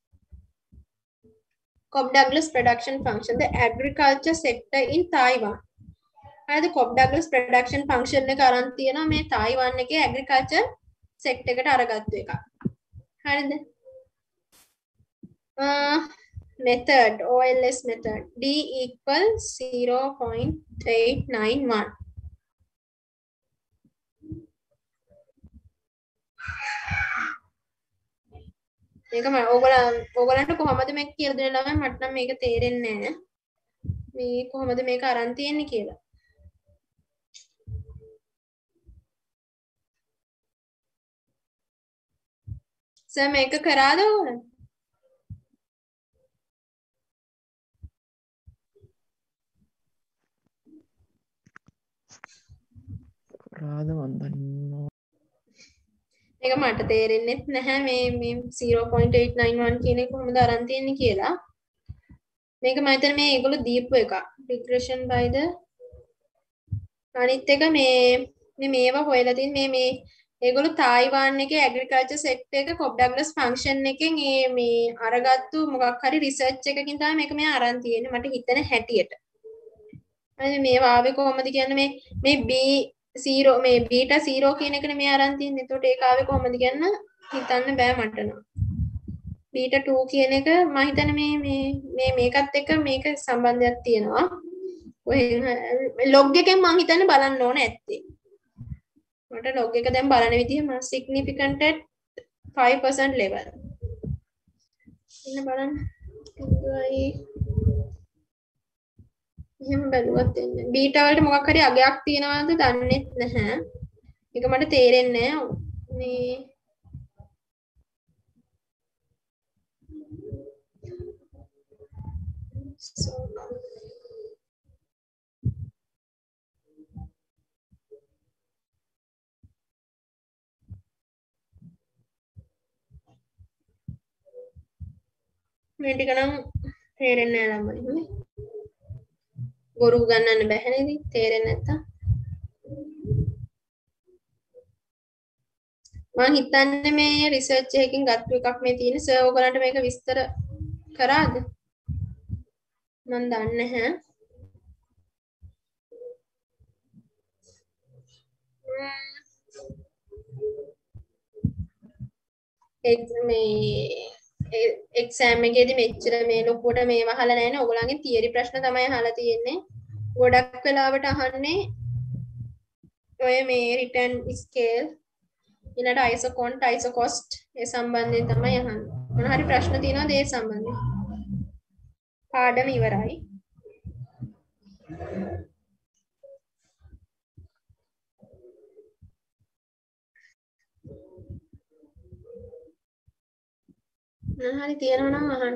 Cobb-Douglas production function, the agriculture sector in Taiwan. හරිද? Cobb-Douglas production function එක අරන් තියෙනවා මේ තායිවාන් එකේ agriculture sector එකට අරගත්තු එකක්. හරිද? method OLS method D equal 0.891. මේක මම ඕගලන්ට කොහොමද මේක කියලා දෙන්න ළමයි මට නම් මේක තේරෙන්නේ නැහැ. මේ කොහොමද මේක අරන් තියෙන්නේ කියලා. සර් මේක කරාද ඕගලන්? කරාද මන් දන්නවා. මේක මට තේරෙන්නේ නැහැ මේ 0.891 කියන එක කොහොමද අරන් තියෙන්නේ කියලා. මේක මම හිතන්නේ මේ ඒගොල්ලෝ දීපු එක. regression by the අනිත් එක මේ මේවා හොයලා තින් මේ ඒගොල්ලෝ තායිවාන් එකේ ඇග්‍රිකල්චර් සෙක්ටර් එක කොබ්-ඩග්ලස් ෆන්ක්ෂන් එකෙන් මේ අරගත්තු මොකක් හරි රිසර්ච් එකකින් තමයි මේක මේ අරන් තියෙන්නේ මට හිතෙන හැටියට. හරි මේවා ආවේ කොහොමද කියන්නේ මේ B0 මේ බීටා 0 කියන එකනේ මේ අරන් තියෙන්නේ. එතකොට ඒක ආවේ කොහොමද කියන්න හිතන්න බෑ මට නම්. බීටා 2 කියන එක මම හිතන්නේ මේ මේකත් එක්ක මේක සම්බන්ධයක් තියෙනවා. ඔය log එකෙන් මම හිතන්නේ බලන්න ඕන ඇත්තේ. මට log එක දැන් බලන විදිහ මම significant at 5% level. ඉන්න බලන්න. එහෙම බැලුවත් එන්නේ. බීටා වලට මොකක් හරි අගයක් තියනවද දන්නේ නැහැ. ඒක මට තේරෙන්නේ නැහැ. මේ මේ ටික නම් තේරෙන්නේ නැහැ ළමයි. ගොරු ගන්නන්න බැහැ නේද? තේරෙන්නේ නැත්තම්. මම හිතන්නේ මේ රිසර්ච් එකකින් ගත්ත එකක් මේ තියෙන. සර් ඔයගලන්ට මේක විස්තර කරාද? මම දන්නේ නැහැ. එක්සෑම් එකේදී මෙච්චර මේ ලොකුවට මේව අහලා නැහැ නේ. ඔයගොල්ලන්ගේ තියරි ප්‍රශ්න තමයි අහලා තියෙන්නේ. ගොඩක් වෙලාවට අහන්නේ ඔය මේ රිටර්න් ස්කේල් ඊළඟට අයිසෝකොන්ට් අයිසෝකොස්ට් ඒ සම්බන්ධයෙන් තමයි අහන්නේ. මොන හරි ප්‍රශ්න තියෙනවද ඒ සම්බන්ධයෙන්? පාඩම ඉවරයි. මොන හරි තියෙනවා නම් අහන්න.